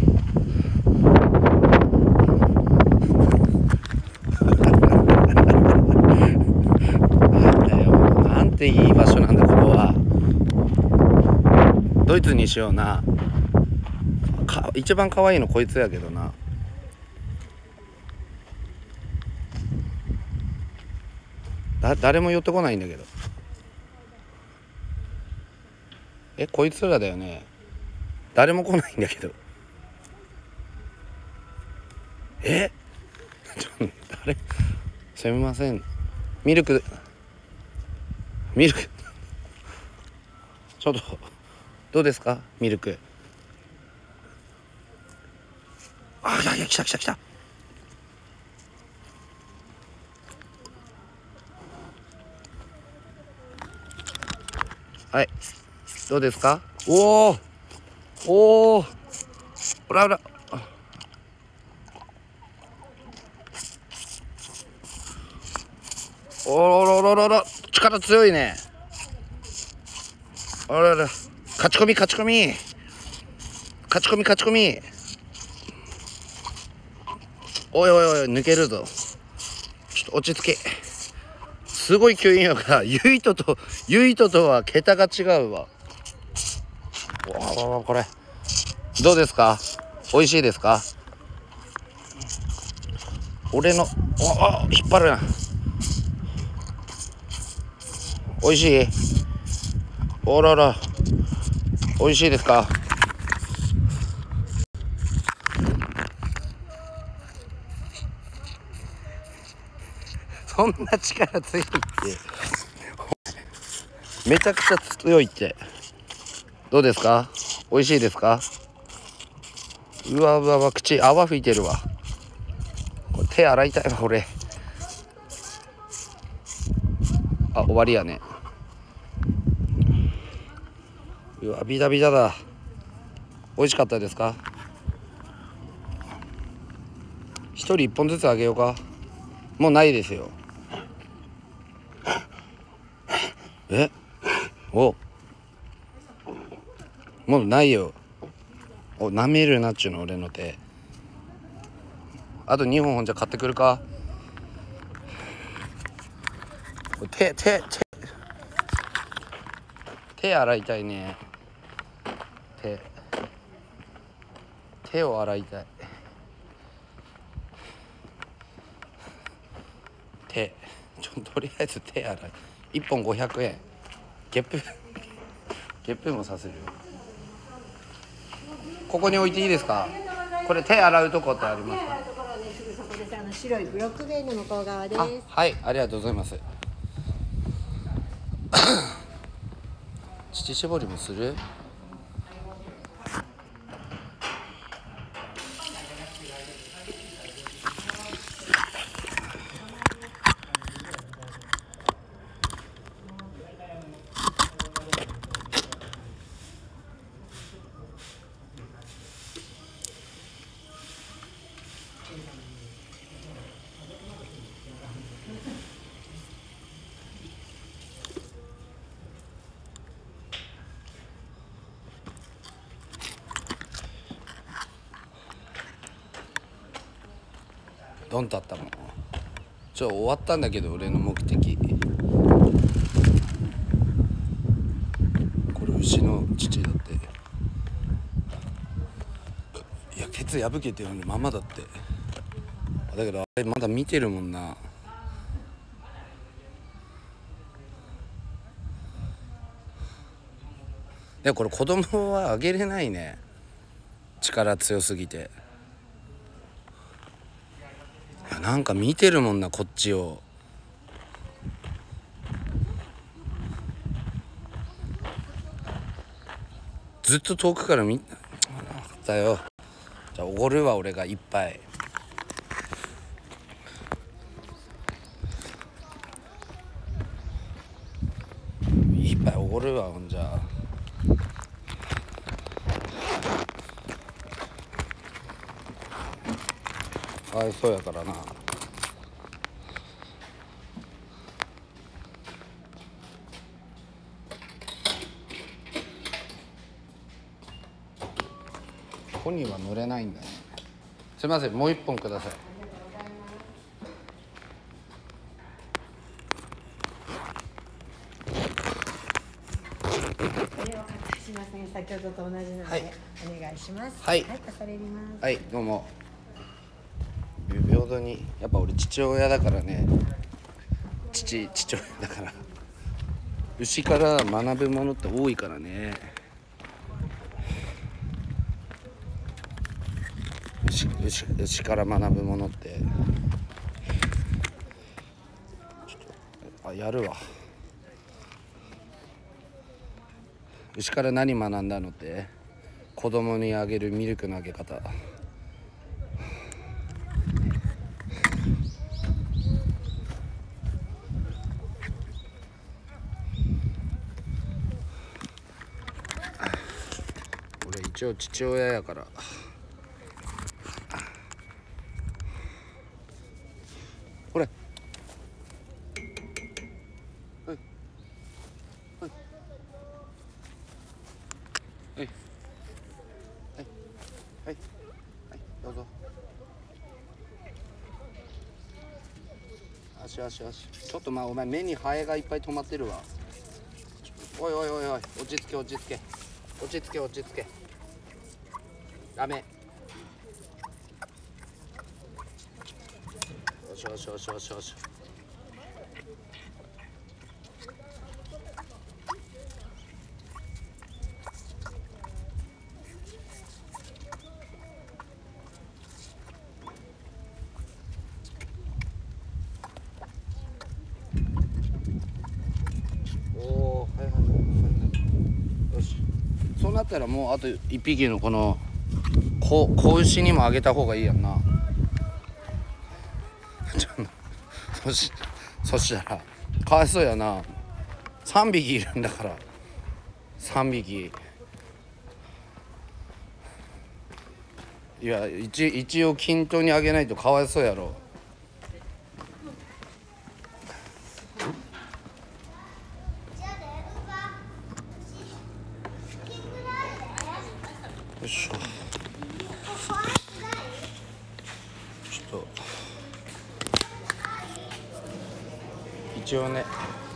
なんだよ。なんていい場所なんだここは。ドイツにしような。か一番可愛いのこいつやけどな。だ誰も寄ってこないんだけど。え、こいつらだよね。誰も来ないんだけど。えちょ誰すみません。ミルクミルクちょっとどうですかミルク。あ、いやいや来た来た来た。はい、どうですか。おおおお、ほらほら。おろろろろろ、力強いね。あらら、勝ち込み勝ち込み勝ち込み勝ち込み。おいおいおい、抜けるぞ。ちょっと落ち着け。すごい吸引力が、ユイトとユイトとは桁が違うわ。わわわ、これどうですか。美味しいですか。俺のおあ引っ張るな。美味しい。おらら、美味しいですか。そんな力強いってめちゃくちゃ強いって。 どうですか？美味しいですか？うわうわうわ、口泡吹いてるわ。これ手洗いたいわ俺。あ、終わりやね。うわビタビタだ。美味しかったですか？一人一本ずつあげようか。もうないですよ。えおもうないよ。お舐めるなっちゅうの俺の手。あとにほんほんじゃ買ってくるか。手手手手洗いたいね。手手を洗いたい。手ちょとりあえず手洗いいっぽんごひゃくえん。ゲップゲップもさせるよ。ここに置いていいですか？これ手洗うとこってありますか？ あの白いブロック塀の向こう側です。 あ、はい、ありがとうございます。乳搾りもする？ドンとあったもん。ちょ終わったんだけど俺の目的。これ牛の乳だって。いやケツ破けてるままだって。だけどあれまだ見てるもんな。でこれ子供はあげれないね。力強すぎて。いやなんか見てるもんなこっちを。ずっと遠くから見たよ。じゃあおごるわ俺が一杯。一杯おごるわほんじゃ。かわいそうやからな。ここには乗れないんだね。すいませんもう一本ください。 すみません、先ほどと同じので、 はい、 お願いします。 はい、 はい、恐れ入ります。 はい、どうも。平等にやっぱ俺父親だからね。父父親だから牛から学ぶものって多いからね。牛, 牛, 牛から学ぶものってちょっとあやるわ。牛から何学んだのって？子供にあげるミルクのあげ方。俺一応父親やから。これはいはいはいはいはいはいどうぞ。足足足ちょっとまあお前目にハエがいっぱい止まってるわ。おいおいおいおい落ち着け落ち着け落ち着け落ち着け。ダメ。よしよしよしよしよし。おおはいはいはいはい。よし。そだったらもうあといっぴきのこの子牛にもあげた方がいいやんな。ちょっとそしそしたらかわいそうやな。さんびきいるんだからさんびき。いや 一, 一応均等にあげないとかわいそうやろ。よいしょ。ちょっと一応ね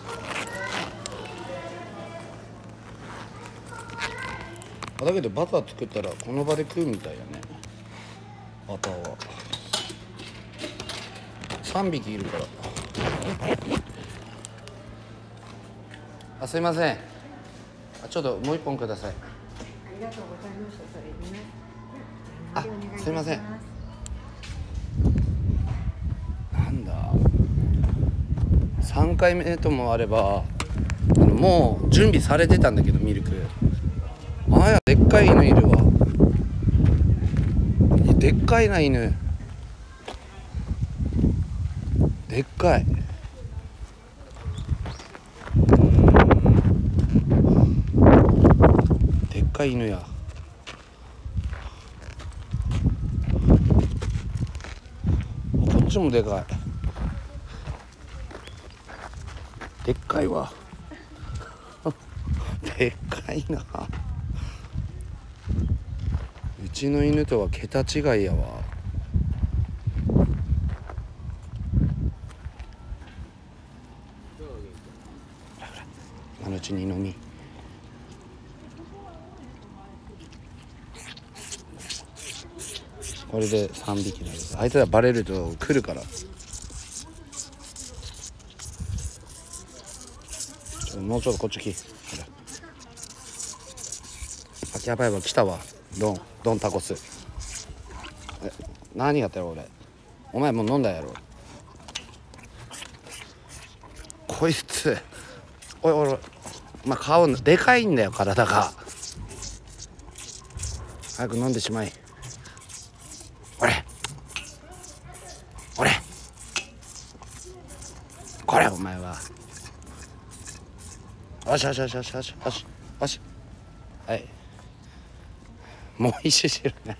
だけどバター作ったらこの場で食うみたいやね。バターはさんびきいるから。あ、すいません。あ、ちょっともう一本ください。 ありがとうございました。それね。 あ、すいません。なんださんかいめともあればあのもう準備されてたんだけどミルクあやでっかい犬いるわ。でっかいな犬でっかい。でっかい犬や。こっちもでかい。でっかいわでっかいな。うちの犬とは桁違いやわ。今のうちに飲み。これでさんびきになる。あいつらバレると来るから。もうちょっとこっち来。ほら。あ、やばいやばい来たわ。ドンドンタコス。え、何やったろ俺。お前もう飲んだやろ。こいつ。おいおいおい。まあ、顔でかいんだよ体が。早く飲んでしまい。俺。俺。これお前は。よしよしよしよしよしよしよし。はい。もう一周してるね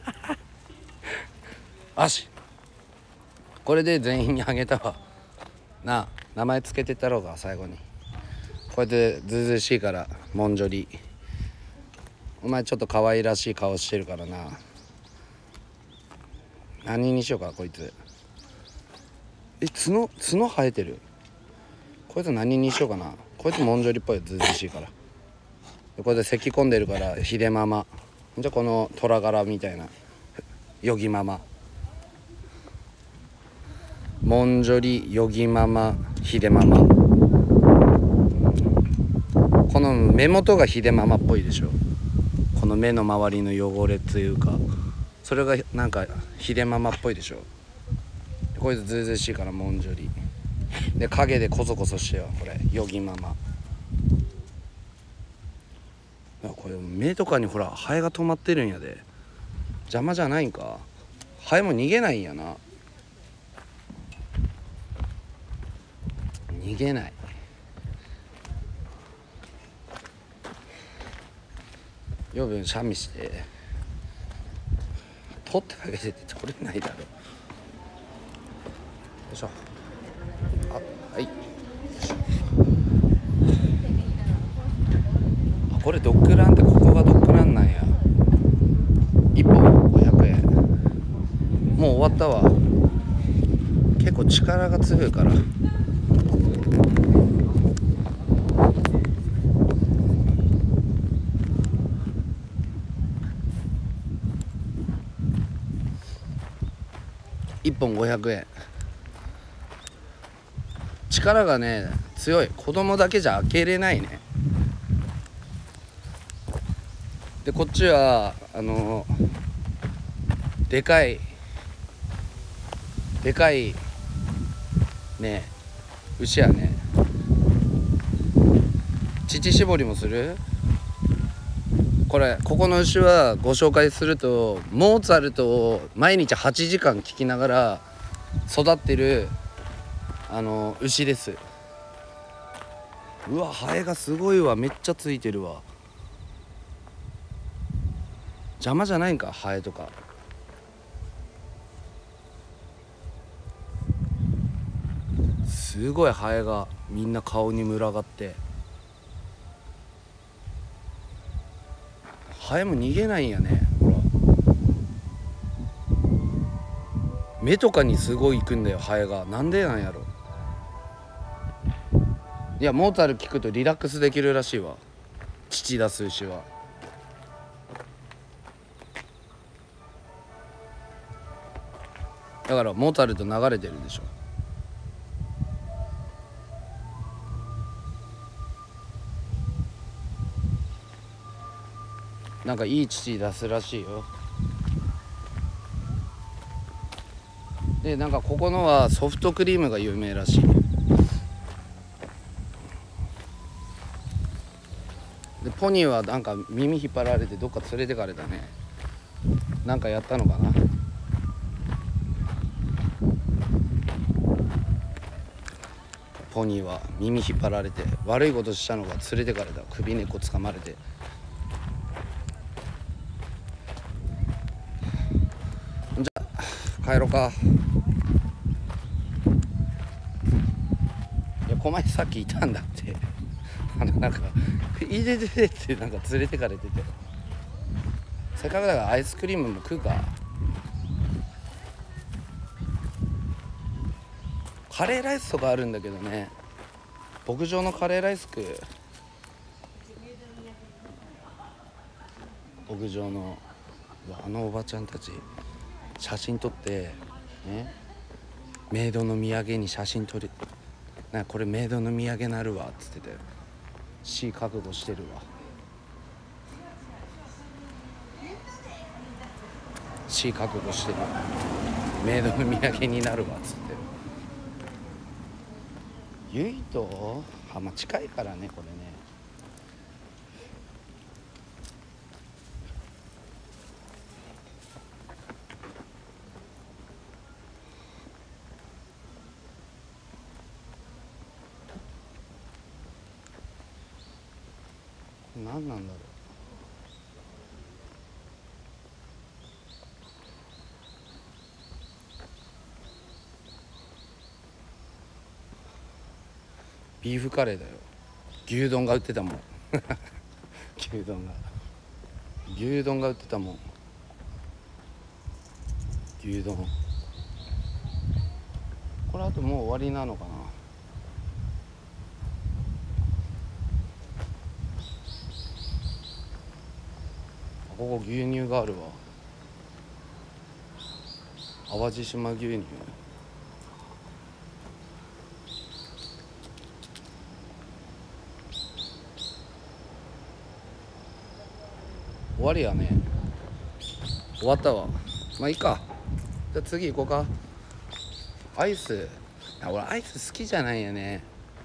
よし。これで全員にあげたわなあ。名前つけてったろうが最後に。こうやってずうずうしいからもんじょり。お前ちょっと可愛らしい顔してるからな。何にしようかこいつ。え、角角生えてる。こいつ何にしようかな。こいつもんじょりっぽい。ずうずうしいから。これで咳込んでるからひでママ。じゃあこの虎柄みたいなヨギママ。もんじょりヨギママひでママ。この目元がひでママっぽいでしょ。この目の周りの汚れというかそれがなんかひでママっぽいでしょ。こいつずうずうしいからもんじょりで影でコソコソしてよ。これヨギママ。これ目とかにほらハエが止まってるんやで。邪魔じゃないんか。ハエも逃げないんやな。逃げない。養分シャミして取ってあげてて取れないだろ。よいしょ。あ、はい。あ、これドッグランってここがドッグランなんや。いっぽんごひゃくえん。もう終わったわ。結構力が強いから。いっぽんごひゃくえん。力がね強い。子供だけじゃ開けれないね。でこっちはあのでかいでかいね牛やね。乳搾りもする。 これここの牛はご紹介するとモーツァルトを毎日はちじかん聴きながら育ってるあの牛です。うわハエがすごいわ、めっちゃついてるわ。邪魔じゃないんかハエとか。すごいハエがみんな顔に群がって、ハエも逃げないんやね。ほら目とかにすごい行くんだよハエが。なんでなんやろ。いやモーツァルト聞くとリラックスできるらしいわ、乳出す牛は。だからモーツァルト流れてるでしょ。なんかいい乳出すらしいよ。でなんかここのはソフトクリームが有名らしい。でポニーはなんか耳引っ張られてどっか連れてかれたね。なんかやったのかな。ポニーは耳引っ張られて悪いことしたのが連れてかれた。首根っこ掴まれて。じゃあ帰ろうか。いや狛江さっきいたんだってあのなんか「いででで」ってなんか連れてかれてて、せっかくだからアイスクリームも食うか。カレーライスとかあるんだけどね。牧場のカレーライス食う。牧場のあのおばちゃんたち写真撮ってね、メイドの土産に写真撮りな、これメイドの土産なるわっつってて、死覚悟してるわ。死覚悟してるわ。メイドの土産になるわっつって。ゆいとあ、まあ、近いからねこれね。何なんだろう。ビーフカレーだよ。牛丼が売ってたもん牛丼が牛丼が売ってたもん。牛丼これあともう終わりなのかな。ここ牛乳があるわ。淡路島牛乳。終わりやね。終わったわ。まあいいか。じゃあ次行こうか。アイス。あ、俺アイス好きじゃないよね。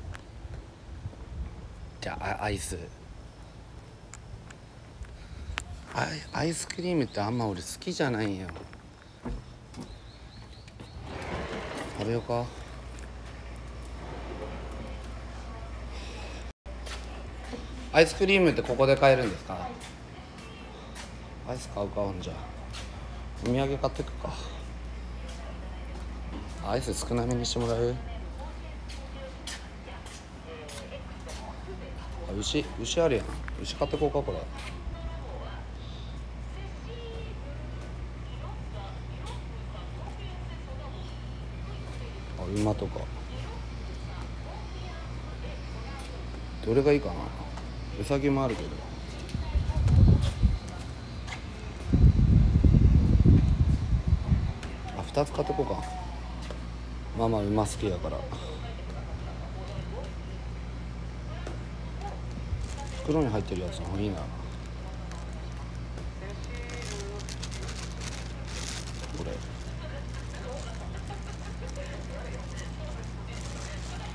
じゃあアイス。アイ、アイスクリームってあんま俺好きじゃないよ。食べようか。アイスクリームってここで買えるんですか。アイス買うか。じゃあお土産買ってくか。アイス少なめにしてもらう。あ、牛牛あるやん。牛買ってこうか。これあ、馬とかどれがいいかな。ウサギもあるけど。あ、ふたつ買ってこうか。まあまあ馬好きやから。袋に入ってるやつの方がいいな。これ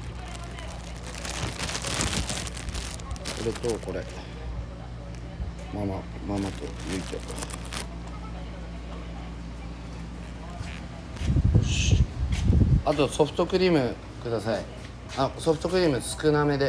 これとこれママママとゆいと。よし、あとソフトクリームください。あ、ソフトクリーム少なめで。 はい。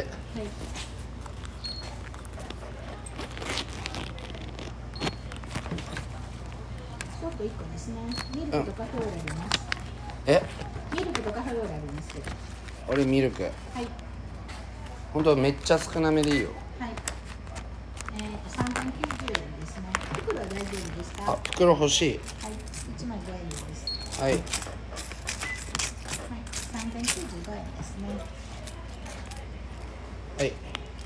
ソープいっこですね。ミルクとカフェオレあります。 え、 ミルクとカフェオレありますけど。 俺ミルク。 はい。 ほんとめっちゃ少なめでいいよ。 はい。えっと三千九十円ですね。袋は大丈夫ですか？ あ、袋欲しい。 はい。一枚ごえんです。 はい。 はい。三千九十五円ですね。 はい。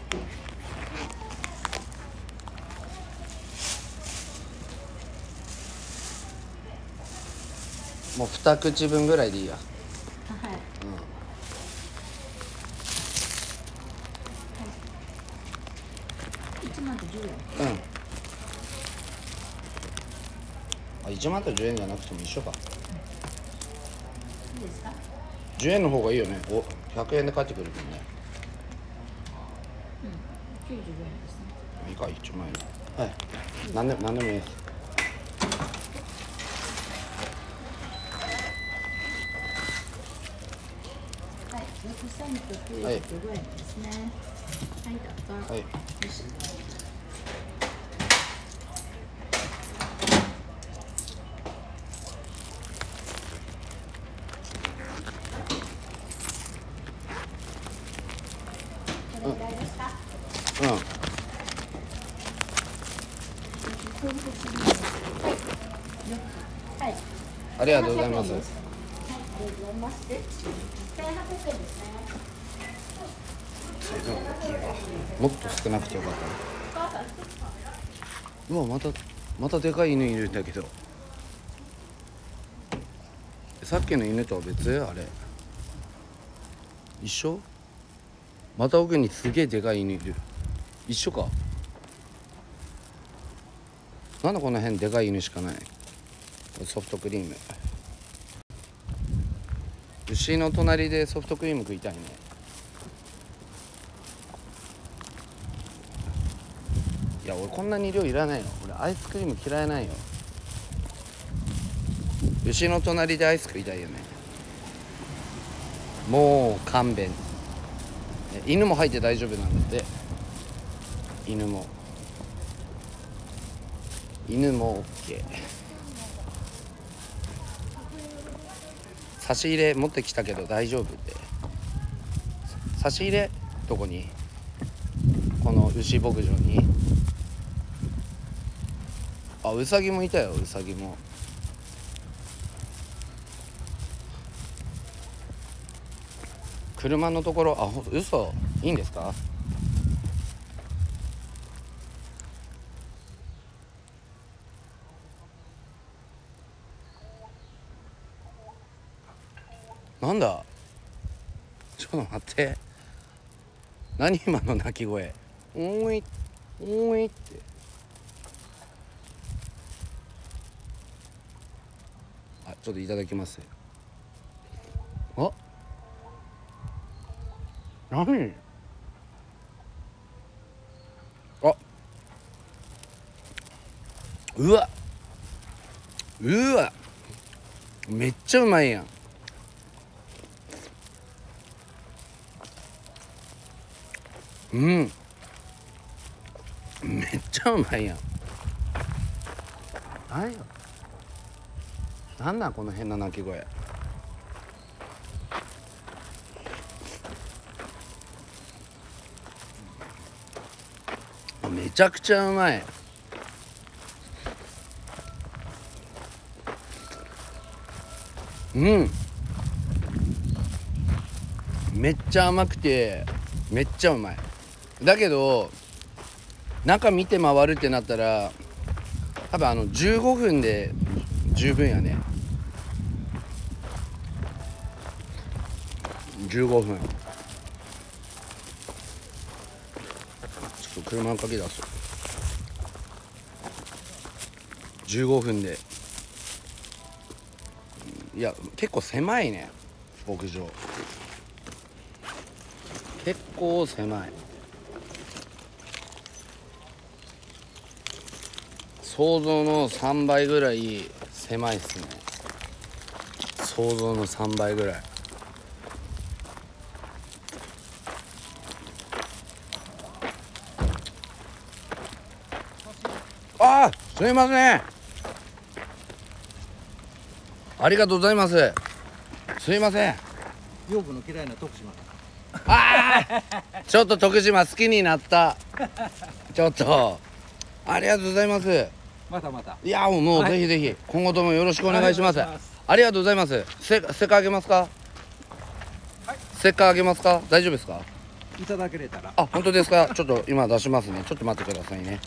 もう二口分ぐらいでいいや。 はい。一万と十円。 うん。うん。あ、一万と十円じゃなくても一緒か。 いいですか？ 十円の方がいいよね。お、百円で返ってくるもんね。 うん。九十五円ですね。 いいか、一万円。はい。なんで、なんでもいいです。 はい。六千と九十五円ですね。はい、どうぞ。 はい。 よし。これぐらいですか？ うん。 はい。 ありがとうございます。 はい、ありがとうございます。千八百円ですね。 もっと少なくてよかったな。うわ、またまたでかい犬いるんだけど。さっきの犬とは別？あれ一緒？また奥にすげえでかい犬いる。一緒か。なんでこの辺でかい犬しかない？ソフトクリーム。牛の隣でソフトクリーム食いたいね。いや、俺こんなに量いらないよ。俺アイスクリーム嫌いないよ。牛の隣でアイス食いたいよね。もう勘弁。犬も入って大丈夫なので。犬も犬も OK。 差し入れ持ってきたけど大丈夫って。差し入れどこに？この牛牧場に。あ、ウサギもいたよ。ウサギも。車のところ、あ、嘘？いいんですか？なんだ？ちょっと待って。何今の鳴き声？おーいおーいって。あ、ちょっといただきます。あ、何？あ、うわうわ、めっちゃうまいやん。うん、めっちゃうまいやん。何や、なんなんこの変な鳴き声。めちゃくちゃうまい。うん、めっちゃ甘くてめっちゃうまい。だけど中見て回るってなったら多分あのじゅうごふんで十分やね。じゅうごふん。ちょっと車の鍵出す。じゅうごふんで。いや結構狭いね、牧場。結構狭い。 想像のさんばいぐらい狭いっすね。想像のさんばいぐらい。あー、すいません、ありがとうございます。すいません。 養分の嫌いな徳島。 あーちょっと徳島好きになった。ちょっとありがとうございます。 またまた。 いやもうぜひぜひ今後ともよろしくお願いします。ありがとうございます。せせっかあげますか。 はい、 せっかあげますか。大丈夫ですか。 いただけれたら。 あ、本当ですか。ちょっと今出しますね。ちょっと待ってくださいね。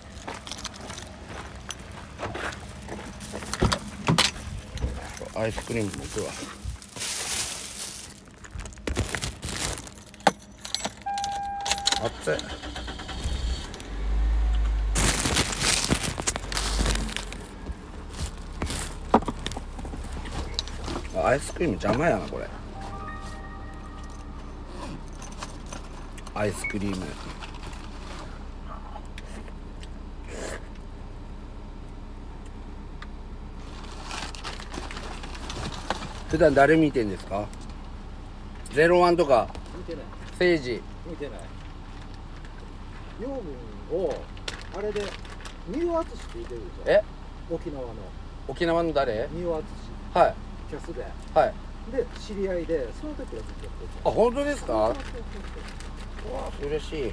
アイスクリーム持つわ。熱い。アイスクリーム邪魔やなこれ。アイスクリーム。普段誰見てんですか。ゼロワンとか見てない。 政治見てない。養分をあれで三尾敦って言ってるでしょ。 え沖縄の沖縄の誰。 三尾敦はいキャスで。 はい。 で知り合いでその時はずっとやってあ、本当ですか。わた。そうそうそうあ嬉しい。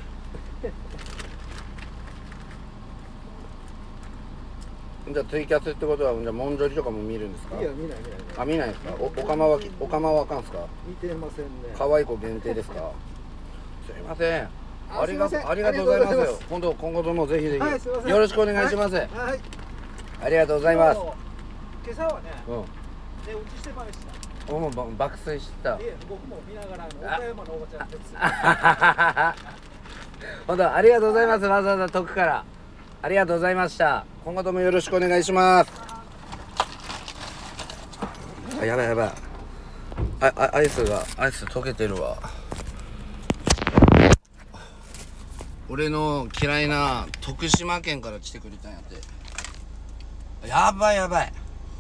じゃあツイキャスってことはじゃあモンジョリとかも見るんですか。 そういや見ない見ない見ない。 あ、見ないですか。お、おかまはきおかまはあかんですか。 見てませんね。 可愛い子限定ですか。すいません。 あありがとうすいませんありがとうございます。 ありがとうございます今度今後ともぜひぜはいすいませんひよろしくお願いします。 はい。 ありがとうございます。 今朝はね、 うん。 寝落ちしてました。 もうば爆睡した。 で僕も見ながらあの岡山のおばちゃんです。 本当ありがとうございます。わざわざ遠くからありがとうございました。今後ともよろしくお願いします。あ、やばいやばい。あ、あアイスがアイス溶けてるわ。俺の嫌いな徳島県から来てくれたんやって。やばいやばい。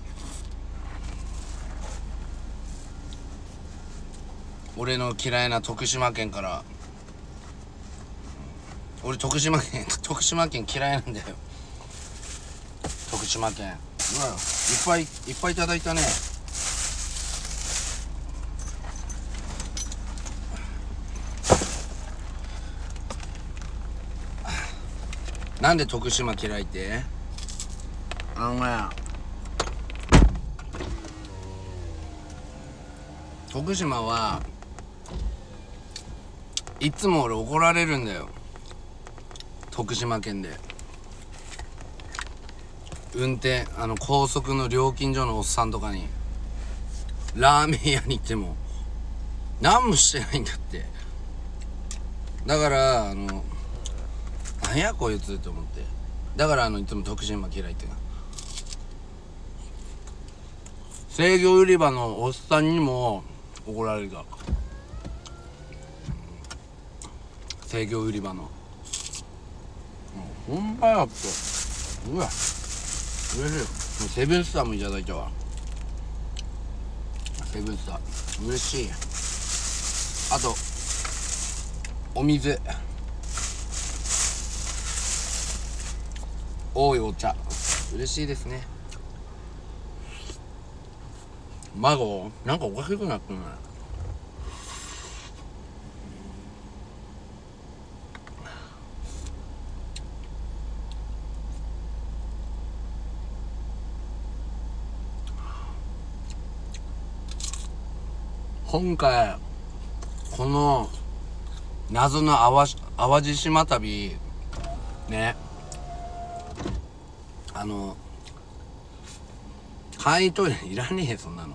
俺の嫌いな徳島県から。俺徳島県徳島県嫌いなんだよ。徳島県うわいっぱいいっぱいいただいたね。なんで徳島嫌いって。あのね、徳島はいつも俺怒られるんだよ。徳島県で運転あの高速の料金所のおっさんとかにラーメン屋に行っても何もしてないんだって。だからあの何やこいつと思って、だからあのいつも徳島嫌いってな。制御売り場のおっさんにも怒られた。制御売り場のほんまやって。うわ嬉しい。セブンスターもいただいたわ。セブンスター嬉しい。あとお水、多いお茶嬉しいですね。孫なんかおかしくなってない。今回この謎の淡路淡路島旅ね、あの簡易トイレいらねえそんなの。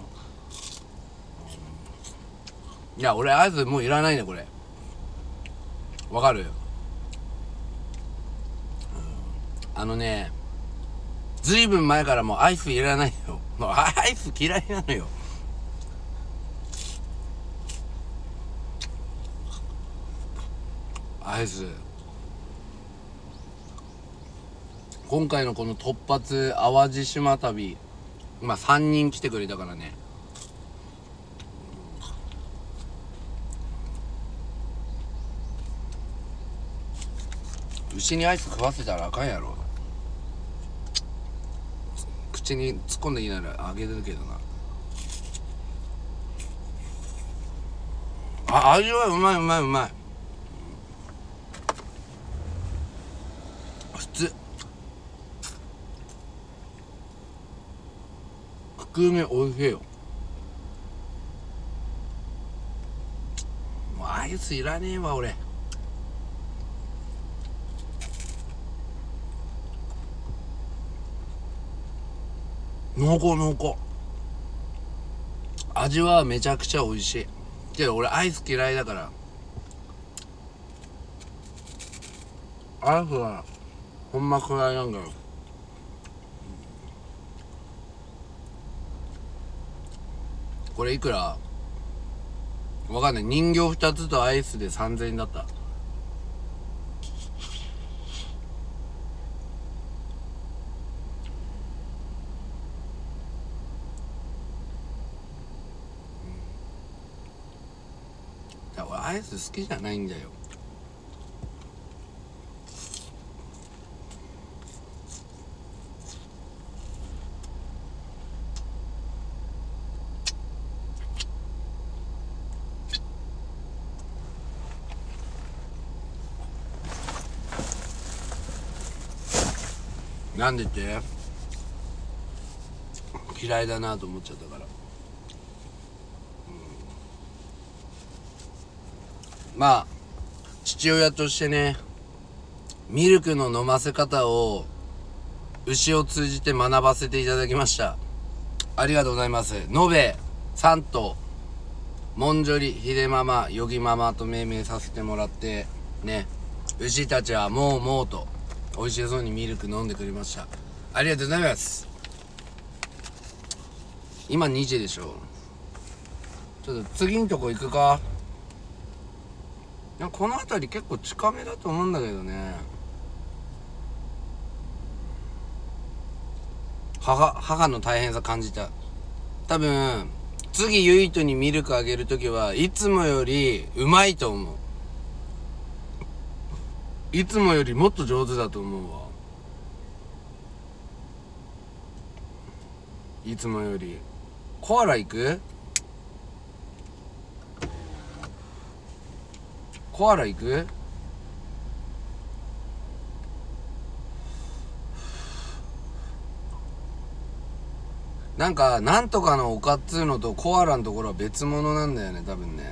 いや俺アイスもういらないねこれ。わかる、うん、あのねずいぶん前からもうアイスいらないよ。もうアイス嫌いなのよ。アイス今回のこの突発淡路島旅、まあさんにん来てくれたからね。牛にアイス食わせたらあかんやろ。口に突っ込んでいいならあげるけどな。あ、味はうまいうまいうまい。普通。くめおいしいよ。もうアイスいらねえわ俺。濃厚濃厚。味はめちゃくちゃ美味しいけど俺アイス嫌いだから。アイスはほんま嫌いなんだよ。これいくらわかんない。人形ふたつとアイスでさんぜんえんだった。俺アイス好きじゃないんだよ。なんでって嫌いだなと思っちゃったから。まあ父親としてね、ミルクの飲ませ方を牛を通じて学ばせていただきました。ありがとうございます。延べさん頭モンジョリ、ヒデママ、ヨギママと命名させてもらってね、牛たちはもうもうと美味しそうにミルク飲んでくれました。ありがとうございます。今にじでしょ。ちょっと次のとこ行くか。この辺り結構近めだと思うんだけどね。母母の大変さ感じた。多分次ユイトにミルクあげるときはいつもよりうまいと思う。いつもよりもっと上手だと思うわ。いつもより。コアラ行く？コアラ行く？なんかなんとかの丘っつうのとコアラのところは別物なんだよね多分ね。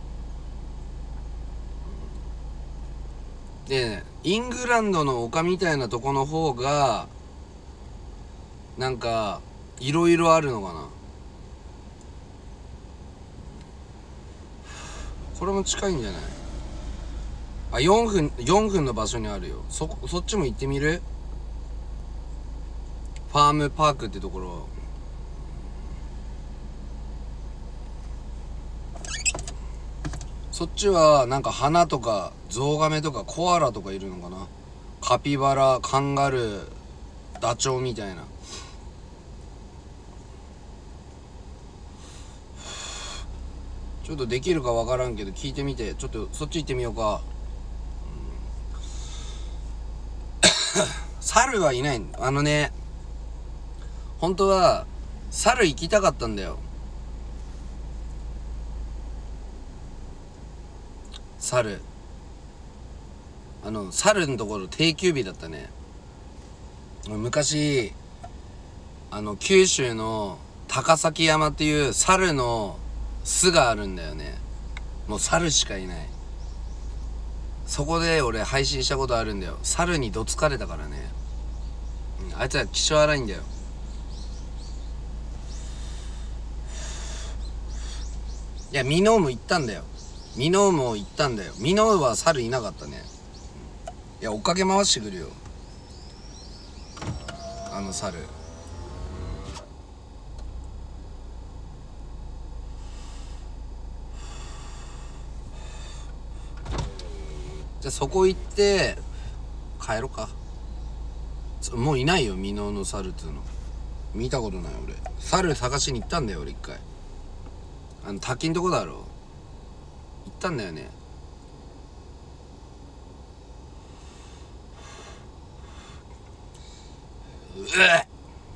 でイングランドの丘みたいなとこの方がなんかいろいろあるのかな。これも近いんじゃない？あ、よんぷんよんぷんの場所にあるよ。そそっちも行ってみる？ファームパークってところ。そっちはなんか花とかゾウガメとかコアラとかいるのかな。カピバラ、カンガルー、ダチョウみたいな。ちょっとできるかわからんけど聞いてみて。ちょっとそっち行ってみようか。猿はいない。あのね、本当は猿行きたかったんだよ。猿あの猿のところ定休日だったね。昔あの九州の高崎山っていう猿の巣があるんだよね。もう猿しかいない。そこで俺配信したことあるんだよ。猿にどつかれたからね、うん、あいつら気性荒いんだよ。いやミノーム行ったんだよ。ミノームも行ったんだよ。ミノームは猿いなかったね。いや追っかけ回してくるよあの猿。じゃあそこ行って帰ろうか。 もういないよ、箕面の猿っつうの。見たことない俺。猿探しに行ったんだよ俺一回。あの滝んとこだろ、行ったんだよね。うえ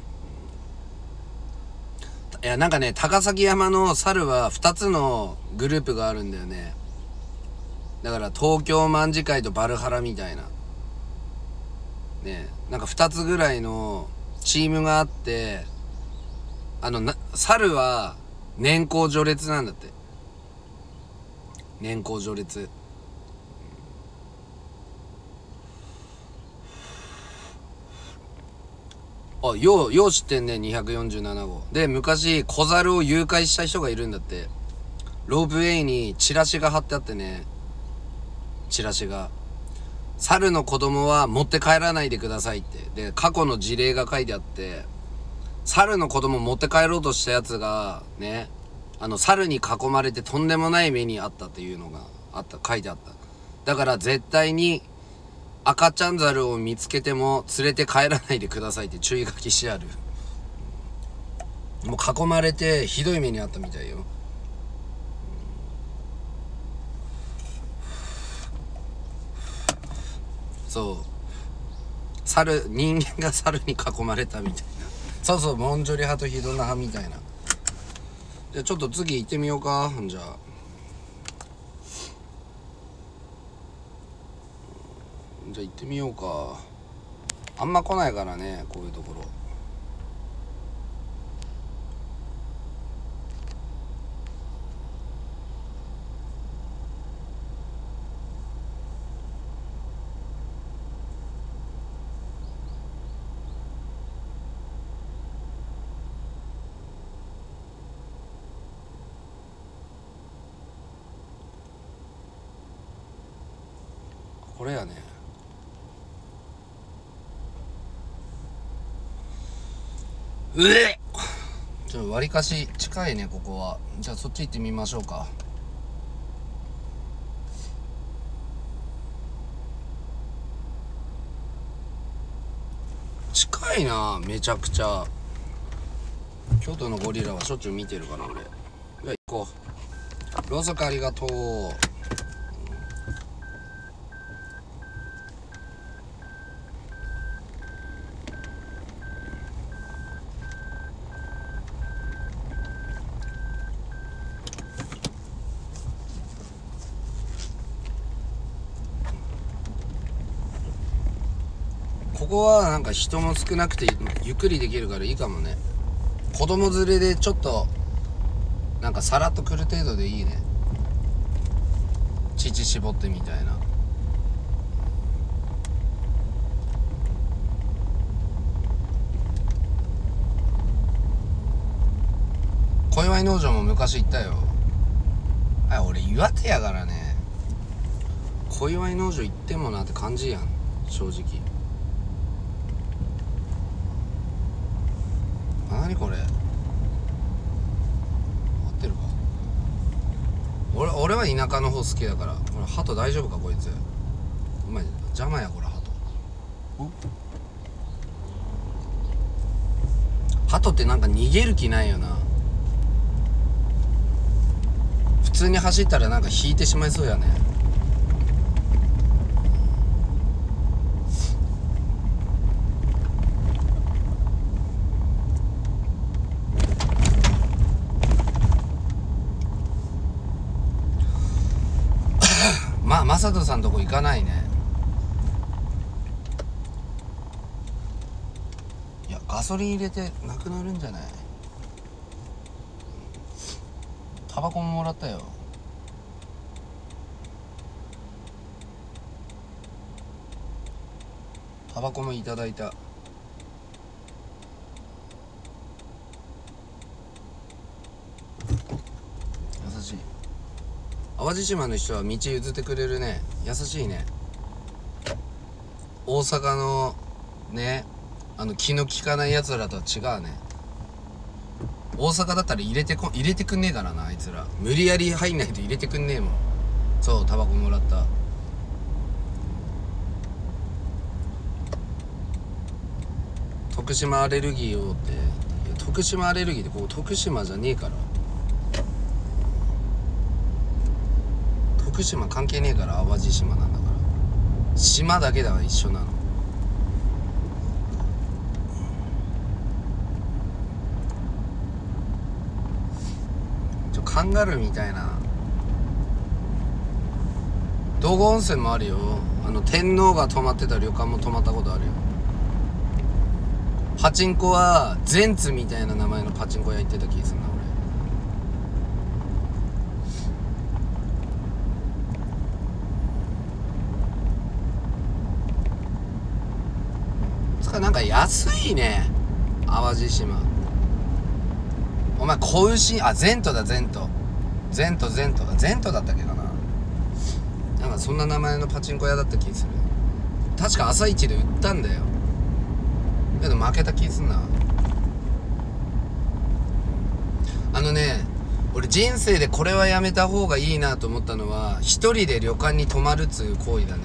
いやなんかね、高崎山の猿はふたつのグループがあるんだよね。だから東京卍会とバルハラみたいなね、なんかふたつぐらいのチームがあって、あのな猿は年功序列なんだって。年功序列。あ、ようよう知ってんね。にひゃくよんじゅうななごうで、昔小猿を誘拐した人がいるんだって。ロープウェイにチラシが貼ってあってね、チラシが猿の子供は持って帰らないでくださいって。で、過去の事例が書いてあって、猿の子供持って帰ろうとしたやつがね、あの猿に囲まれてとんでもない目にあったっていうのがあった、書いてあった。だから絶対に赤ちゃん猿を見つけても連れて帰らないでくださいって注意書きしてある。もう囲まれてひどい目にあったみたいよ。そう、猿、人間が猿に囲まれたみたいな。そうそう、モンジョリ派とヒドナ派みたいな。じゃあちょっと次行ってみようか。じゃあじゃあ行ってみようか。あんま来ないからね、こういうところ。これやね。うえっ、ちょっと割かし近いねここは。じゃあそっち行ってみましょうか。近いな、めちゃくちゃ。京都のゴリラはしょっちゅう見てるから俺。じゃあ行こう。ろうそくありがとう。ここはなんか人も少なくてゆっくりできるからいいかもね。子供連れでちょっとなんかさらっと来る程度でいいね。乳絞ってみたいな。小祝農場も昔行ったよ。あ、俺岩手やからね。小祝農場行ってもなって感じやん正直。何これ、合ってるか。俺俺は田舎の方好きだから。これ鳩大丈夫かこいつ。お前邪魔やこれ鳩。鳩ってなんか逃げる気ないよな。普通に走ったらなんか引いてしまいそうやね。まあマサトさんとこ行かないね。いやガソリン入れてなくなるんじゃない。タバコももらったよ。タバコもいただいた。優しい。淡路島の人は道譲ってくれるね。優しいね。大阪のね、あの気の利かないやつらとは違うね。大阪だったら入れてこ入れてくんねえからなあいつら。無理やり入んないと入れてくんねえもん。そう、タバコもらった。 徳島アレルギーをって。いや徳島アレルギーってここ徳島じゃねえから。徳島関係ねえから、淡路島なんだから。島だけだから一緒なの。ちょカンガルーみたいな。道後温泉もあるよ。あの天皇が泊まってた旅館も泊まったことあるよ。パチンコはゼンツみたいな名前のパチンコ屋行ってた気がするな俺。つかなんか安いね、淡路島。お前子牛、あゼントだゼントゼントゼントだゼントだったっけかな。なんかそんな名前のパチンコ屋だった気がする。確か朝一で売ったんだよ。けど負けた気すんな。あのね、俺人生でこれはやめた方がいいなと思ったのは、一人で旅館に泊まるっつう行為だね。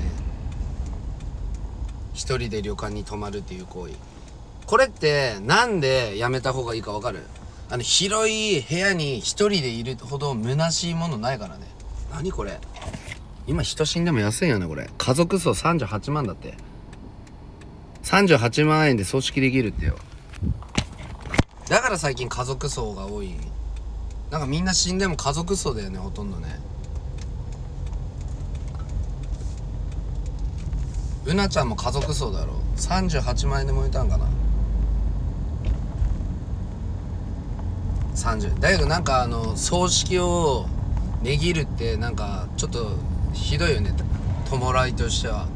一人で旅館に泊まるっていう行為。これってなんでやめた方がいいかわかる？あの広い部屋に一人でいるほど虚しいものないからね。何これ、今人死んでも安いよねこれ。家族葬さんじゅうはちまんだって。さんじゅうはちまんえんで葬式できるってよ。だから最近家族葬が多い。なんかみんな死んでも家族葬だよね、ほとんどね。うなちゃんも家族葬だろ。さんじゅうはちまんえんで燃えたんかな。さんじゅうだけどなんかあの葬式を値切るってなんかちょっとひどいよね、弔いとしては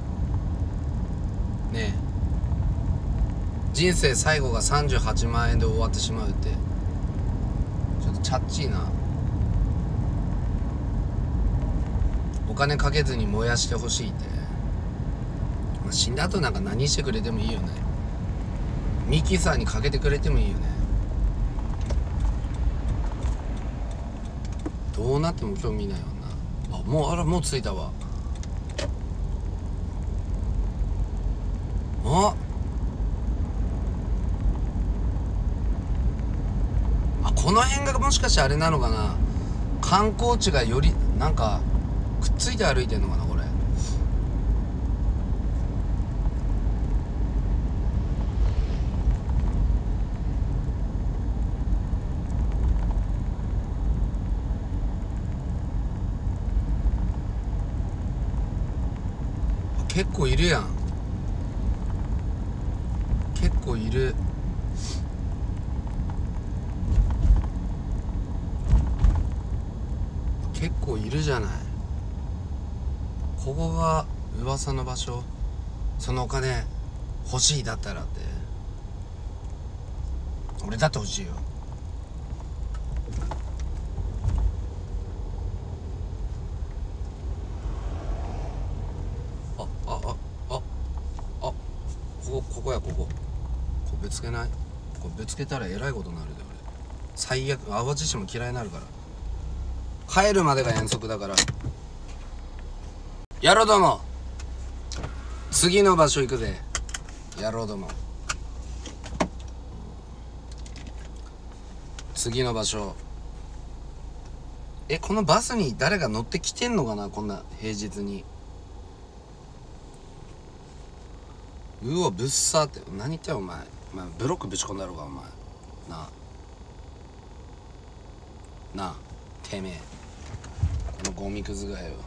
ね。え人生最後がさんじゅうはちまんえんで終わってしまうってちょっとチャッチーな。お金かけずに燃やしてほしいって、まあ、死んだ後なんか何してくれてもいいよね。ミキサーにかけてくれてもいいよね。どうなっても興味ないよな。あ、もうあらもう着いたわ。あこの辺がもしかしてあれなのかな、観光地がよりなんかくっついて歩いてんのかなこれ。結構いるやん、結構いる。結構いるじゃない。ここが噂の場所。そのお金欲しいだったらって。俺だって欲しいよ。あああああここここやここ。ここぶつけない？ここぶつけたらえらいことになるで俺。最悪淡路島嫌いになるから。帰るまでが遠足だから。やろうども、次の場所行くぜ。やろうども、次の場所。え、このバスに誰が乗ってきてんのかな、こんな平日に。うわぶっさーって何言ってんお前。お前ブロックぶち込んだろうがお前なあなあてめえ、このゴミくずがよ。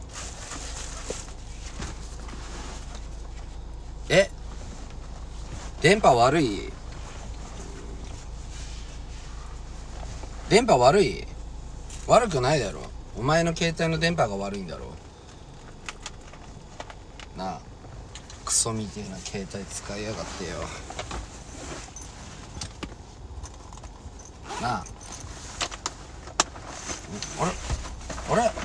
え、電波悪い？電波悪い？悪くないだろ。お前の携帯の電波が悪いんだろなあ。クソみてえな携帯使いやがってよなあ。あれあれあ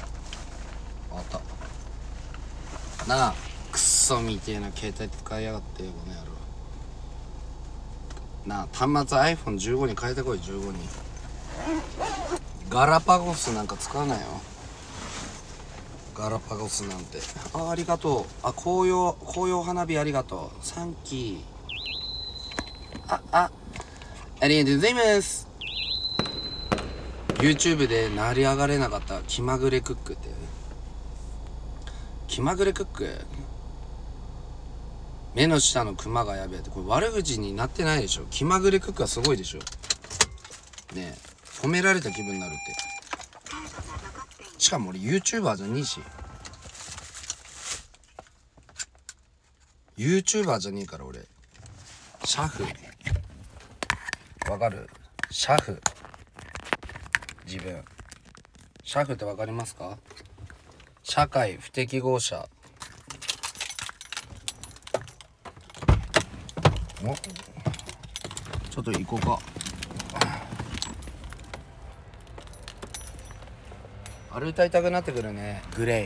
ったなあ。クソみてえな携帯使いやがってよこの野郎なあ。端末 アイフォンじゅうご に変えてこい。じゅうごにガラパゴスなんか使わないよ。ガラパゴスなんて。あ、ありがとう。あ、紅葉紅葉花火ありがとう。サンキーああありがとうございます。 YouTube で成り上がれなかった気まぐれクックって、気まぐれクック、目の下のクマがやべえって、これ悪口になってないでしょ。気まぐれクックはすごいでしょねえ、褒められた気分になるって。しかも俺 YouTuber じゃねえし、 YouTuber じゃねえから俺シャフ、わかる？シャフ、自分シャフってわかりますか？社会不適合者。お、ちょっと行こうか。あれ歌いたくなってくるね。グレイ。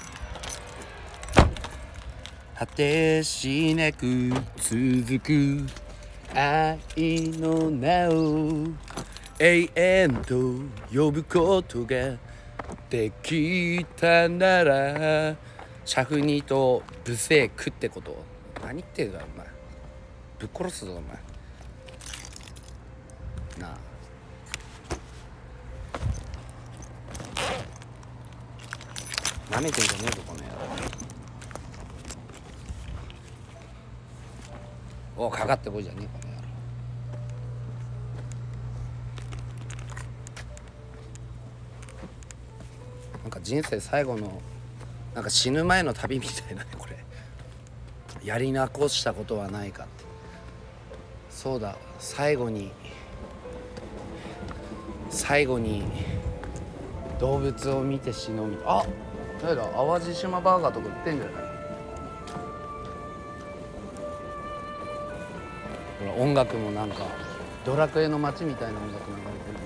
果てしなく続く愛の名を永遠と呼ぶことができたなら、シャフニーとブセークってこと？何言ってるだお前、ぶっ殺すぞお前なあ。なめてんじゃねえぞこの野郎。お、かかってこいじゃねえこの野郎。なんか人生最後のなんか死ぬ前の旅みたいなねこれ。やり残したことはないかって。そうだ、最後に最後に動物を見て死のうみたいな。あ、誰だ、淡路島バーガーとか売ってんじゃない？ほら音楽もなんかドラクエの街みたいな音楽流れてる。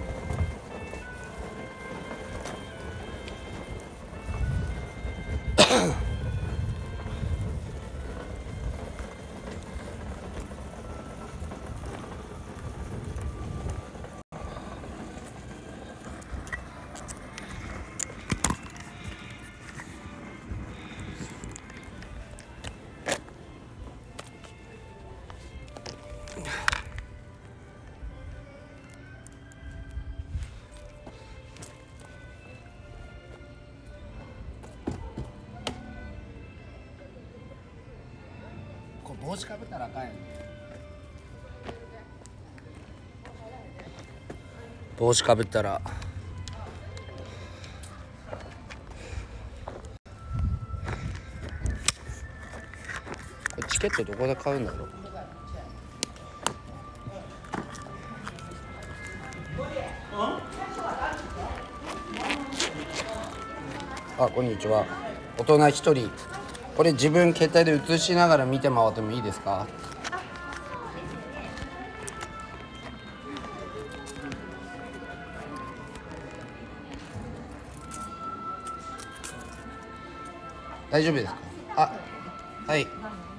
帽子かぶったらあかんやん。帽子かぶったらこれチケットどこで買うんだろう。あ、こんにちは。大人一人、これ自分携帯で映しながら見て回ってもいいですか？大丈夫ですか？あ、はい。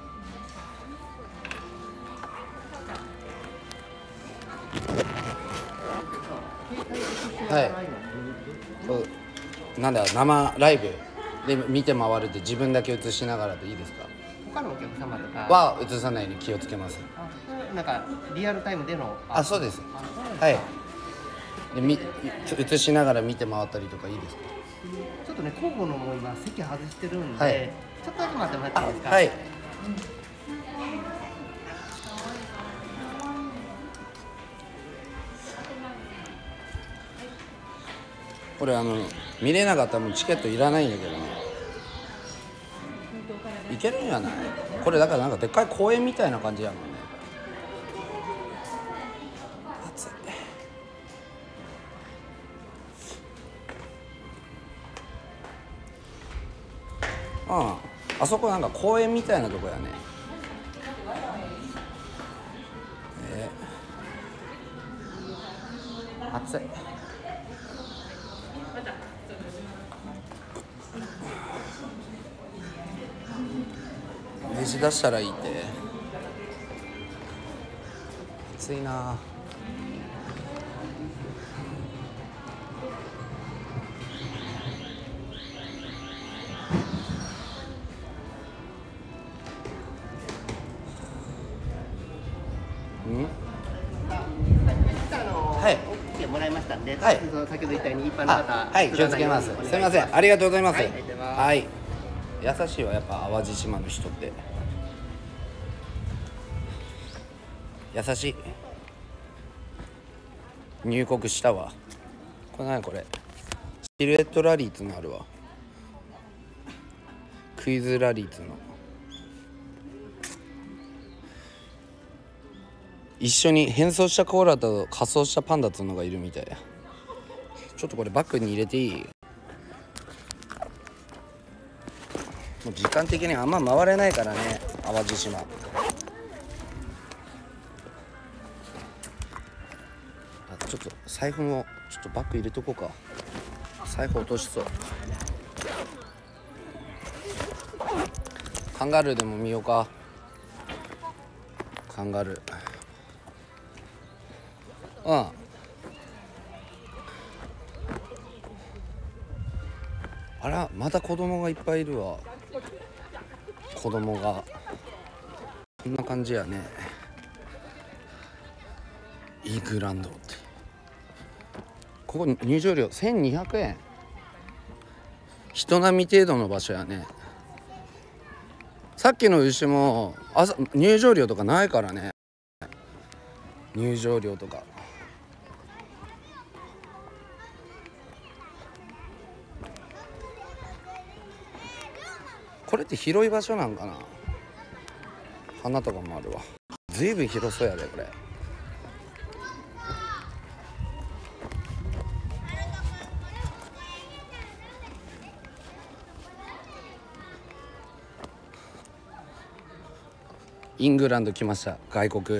はい。そう、なんだ、生ライブで見て回るって自分だけ映しながらでいいですか？ 他のお客様とかは映さないように気をつけます。 あ、なんかリアルタイムでのあ、そうです。はい。で、み映しながら見て回ったりとかいいですか？ ちょっとね、交互のもう今席外してるんで、 はい、 ちょっとだけ待ってもらっていいですか？ はい。これあの見れなかったらもうチケットいらないんだけどね。いけるんじゃない？これだからなんかでっかい公園みたいな感じやもんね。暑い。うん、あそこなんか公園みたいなとこやね。えー、暑い。飯出したらいいって。暑いな。うん？ んで、 はいその先ほど言ったように一般の方あはい気をつけます。 お願いしすみませんありがとうございます。 はいありがとうございますはい優しいわやっぱ淡路島の人って優しい。入国したわ。これ何これシルエットラリーっつうのあるわ。クイズラリーっつうの一緒に変装したコーラと仮装したパンダっつうのがいるみたいや。ちょっとこれバッグに入れていい？もう時間的にあんま回れないからね淡路島。あちょっと財布もちょっとバッグ入れとこうか。財布落としそう。カンガルーでも見ようか。カンガルーうんあらまた子供がいっぱいいるわ。子供がこんな感じやね。イーグランドってここ入場料せんにひゃくえん。人並み程度の場所やね。さっきの牛も朝入場料とかないからね。入場料とかこれって広い場所なんかな。花とかもあるわ。ずいぶん広そうやでこれ。イングランド来ました。外国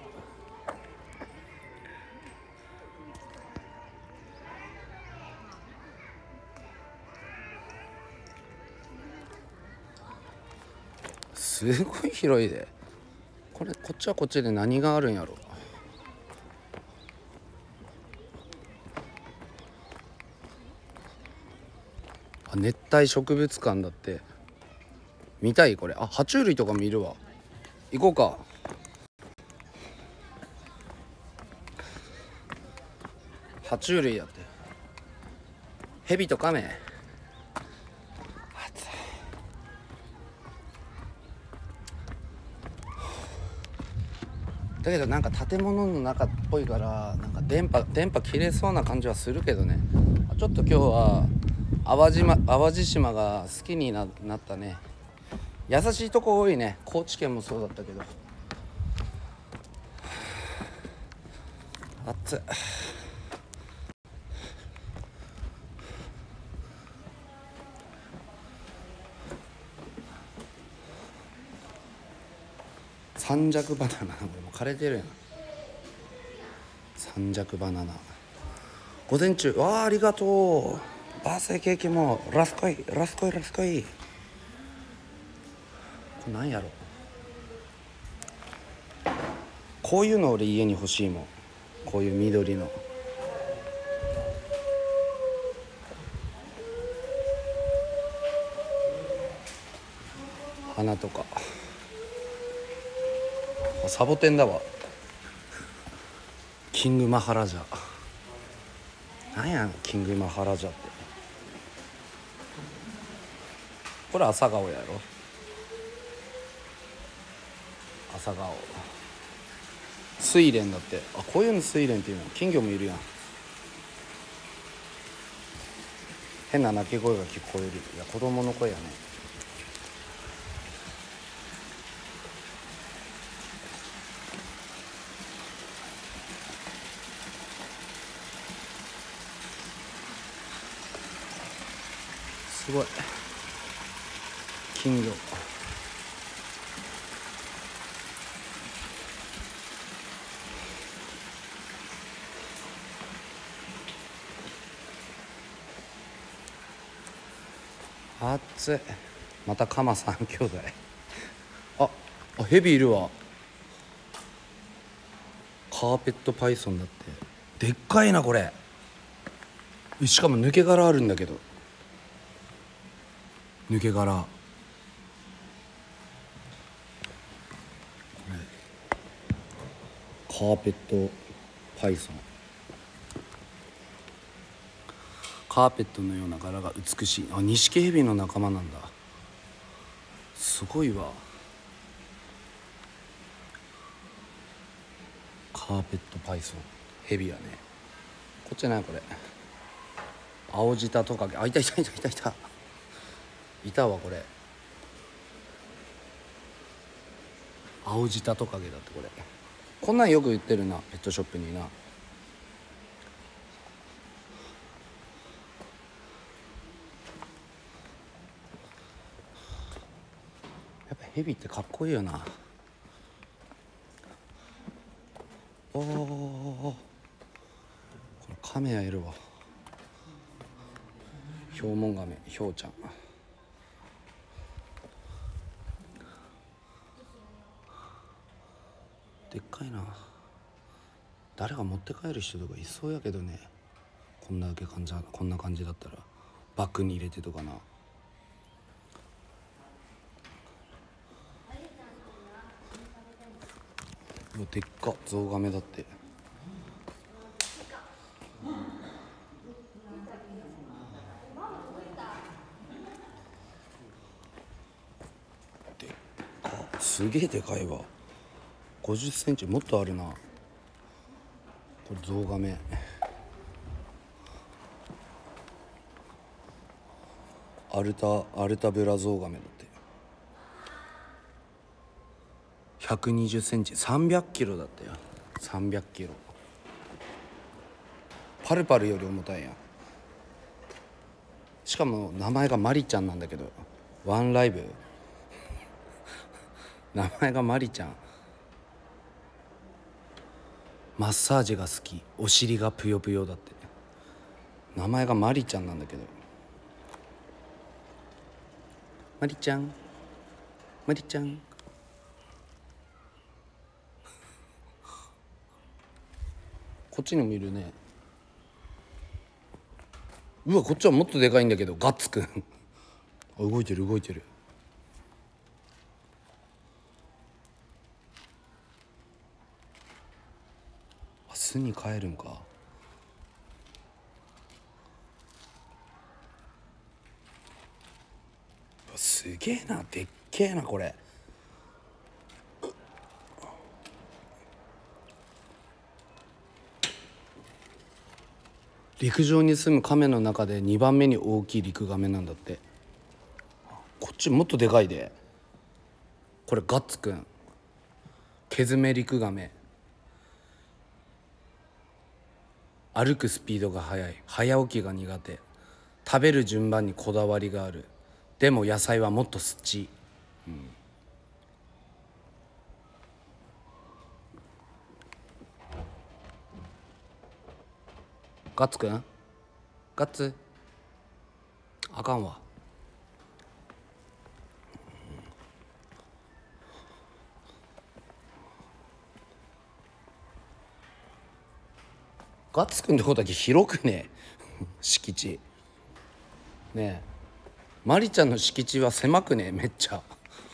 すごい広いで。これこっちはこっちで何があるんやろ。あ熱帯植物館だって。見たいこれ。あ爬虫類とかもいるわ。行こうか。爬虫類やって。ヘビとカメ。だけどなんか建物の中っぽいからなんか電波電波切れそうな感じはするけどね。ちょっと今日は淡路島淡路島が好きに な, なったね。優しいとこ多いね。高知県もそうだったけど。暑っ。三尺バナナこれも枯れてるやん。三尺バナナ午前中わあありがとう。バースデーケーキもラスコイラスコイラスコイ。これなんやろ。こういうの俺家に欲しいもん。こういう緑の花とか。サボテンだわ。キングマハラジャ。なんやキングマハラジャって。これ朝顔やろ。朝顔睡蓮だって。あこういうの睡蓮っていうの。金魚もいるやん。変な鳴き声が聞こえる。いや子供の声やね。すごい金魚。暑い。またカマ三兄弟。ああヘビいるわ。カーペットパイソンだって。でっかいなこれ。しかも抜け殻あるんだけど。抜け殻カーペットパイソン。 カーペットのような柄が美しい。あ、ニシキヘビの仲間なんだ。すごいわ。カーペットパイソン、ヘビやね。こっちないこれ。青舌トカゲ。あ、いたいたいたいたいたいたわこれ。青舌トカゲだってこれ。こんなんよく売ってるな、ペットショップにな。やっぱヘビってかっこいいよな。おお、このカメやいるわ。ヒョウモンガメ、ヒョウちゃん。でっかいな。誰が持って帰る人とかいそうやけどね。こんなだけ感じ、こんな感じだったらバッグに入れてとかな。うわ、でっか、ゾウガメだって。でっか、すげえでかいわ。ごじゅっセンチもっとあるな。これゾウガメ。アルタアルタブラゾウガメだって。ひゃくにじゅっセンチ、さんびゃくキロだったよ。さんびゃくキロ。パルパルより重たいやん。しかも名前がマリちゃんなんだけど、ワンライブ名前がマリちゃん。マッサージが好き、お尻がぷよぷよだって。名前がマリちゃんなんだけど。マリちゃん、マリちゃん。こっちにもいるね。うわ、こっちはもっとでかいんだけど、ガッツくんあ、動いてる動いてる。あ、巣に帰るんか。すげえな、でっけえなこれ。陸上に住むカメの中でにばんめに大きいリクガメなんだって。こっちもっとでかいで。これガッツくん、ケズメリクガメ。歩くスピードが速い、早起きが苦手、食べる順番にこだわりがある、でも野菜はもっと好き、うん、ガッツくん、ガッツ、あかんわ。ガッツくんってことだけ広くね敷地ねえ。マリちゃんの敷地は狭くねめっちゃ。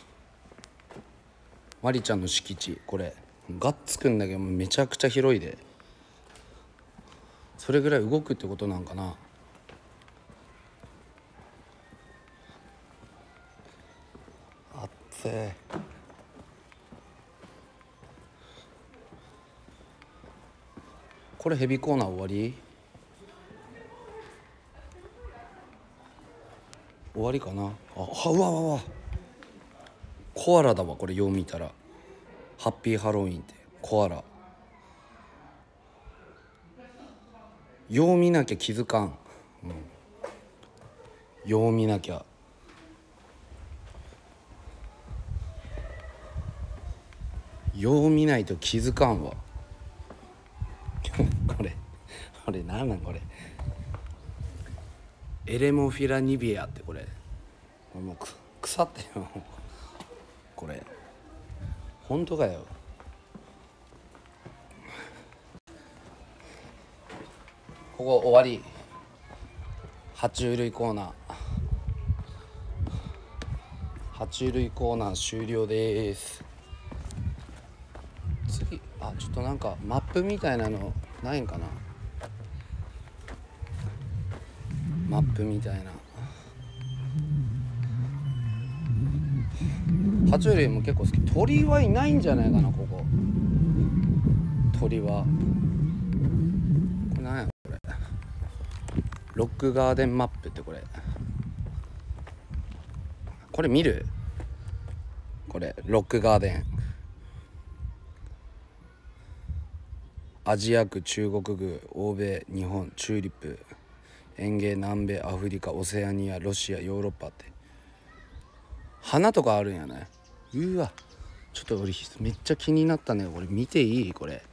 マリちゃんの敷地、これガッツくんだけめちゃくちゃ広いで。それぐらい動くってことなんかな。あっつい。これヘビコーナー終わり？終わりかな。あ、うわうわうわ、コアラだわこれ。よう見たらハッピーハロウィンってコアラ。よう見なきゃ気づかん、うん、よう見なきゃ。よう見ないと気づかんわこれこれなんなんこれ。エレモフィラニビアってこれもうく腐ってよこれ本当かよ。ここ終わり。爬虫類コーナー、爬虫類コーナー終了です。次、あ、ちょっとなんかマップみたいなのないんかな。 マップみたいな。爬虫類も結構好き。鳥はいないんじゃないかな、ここ。鳥はこれ何やこれ。ロックガーデンマップって、これこれ見る？これロックガーデン。アジア区、中国区、欧米、日本、チューリップ、園芸、南米、アフリカ、オセアニア、ロシア、ヨーロッパって花とかあるんやね。うわ、ちょっと俺めっちゃ気になったね。これ見ていい？これ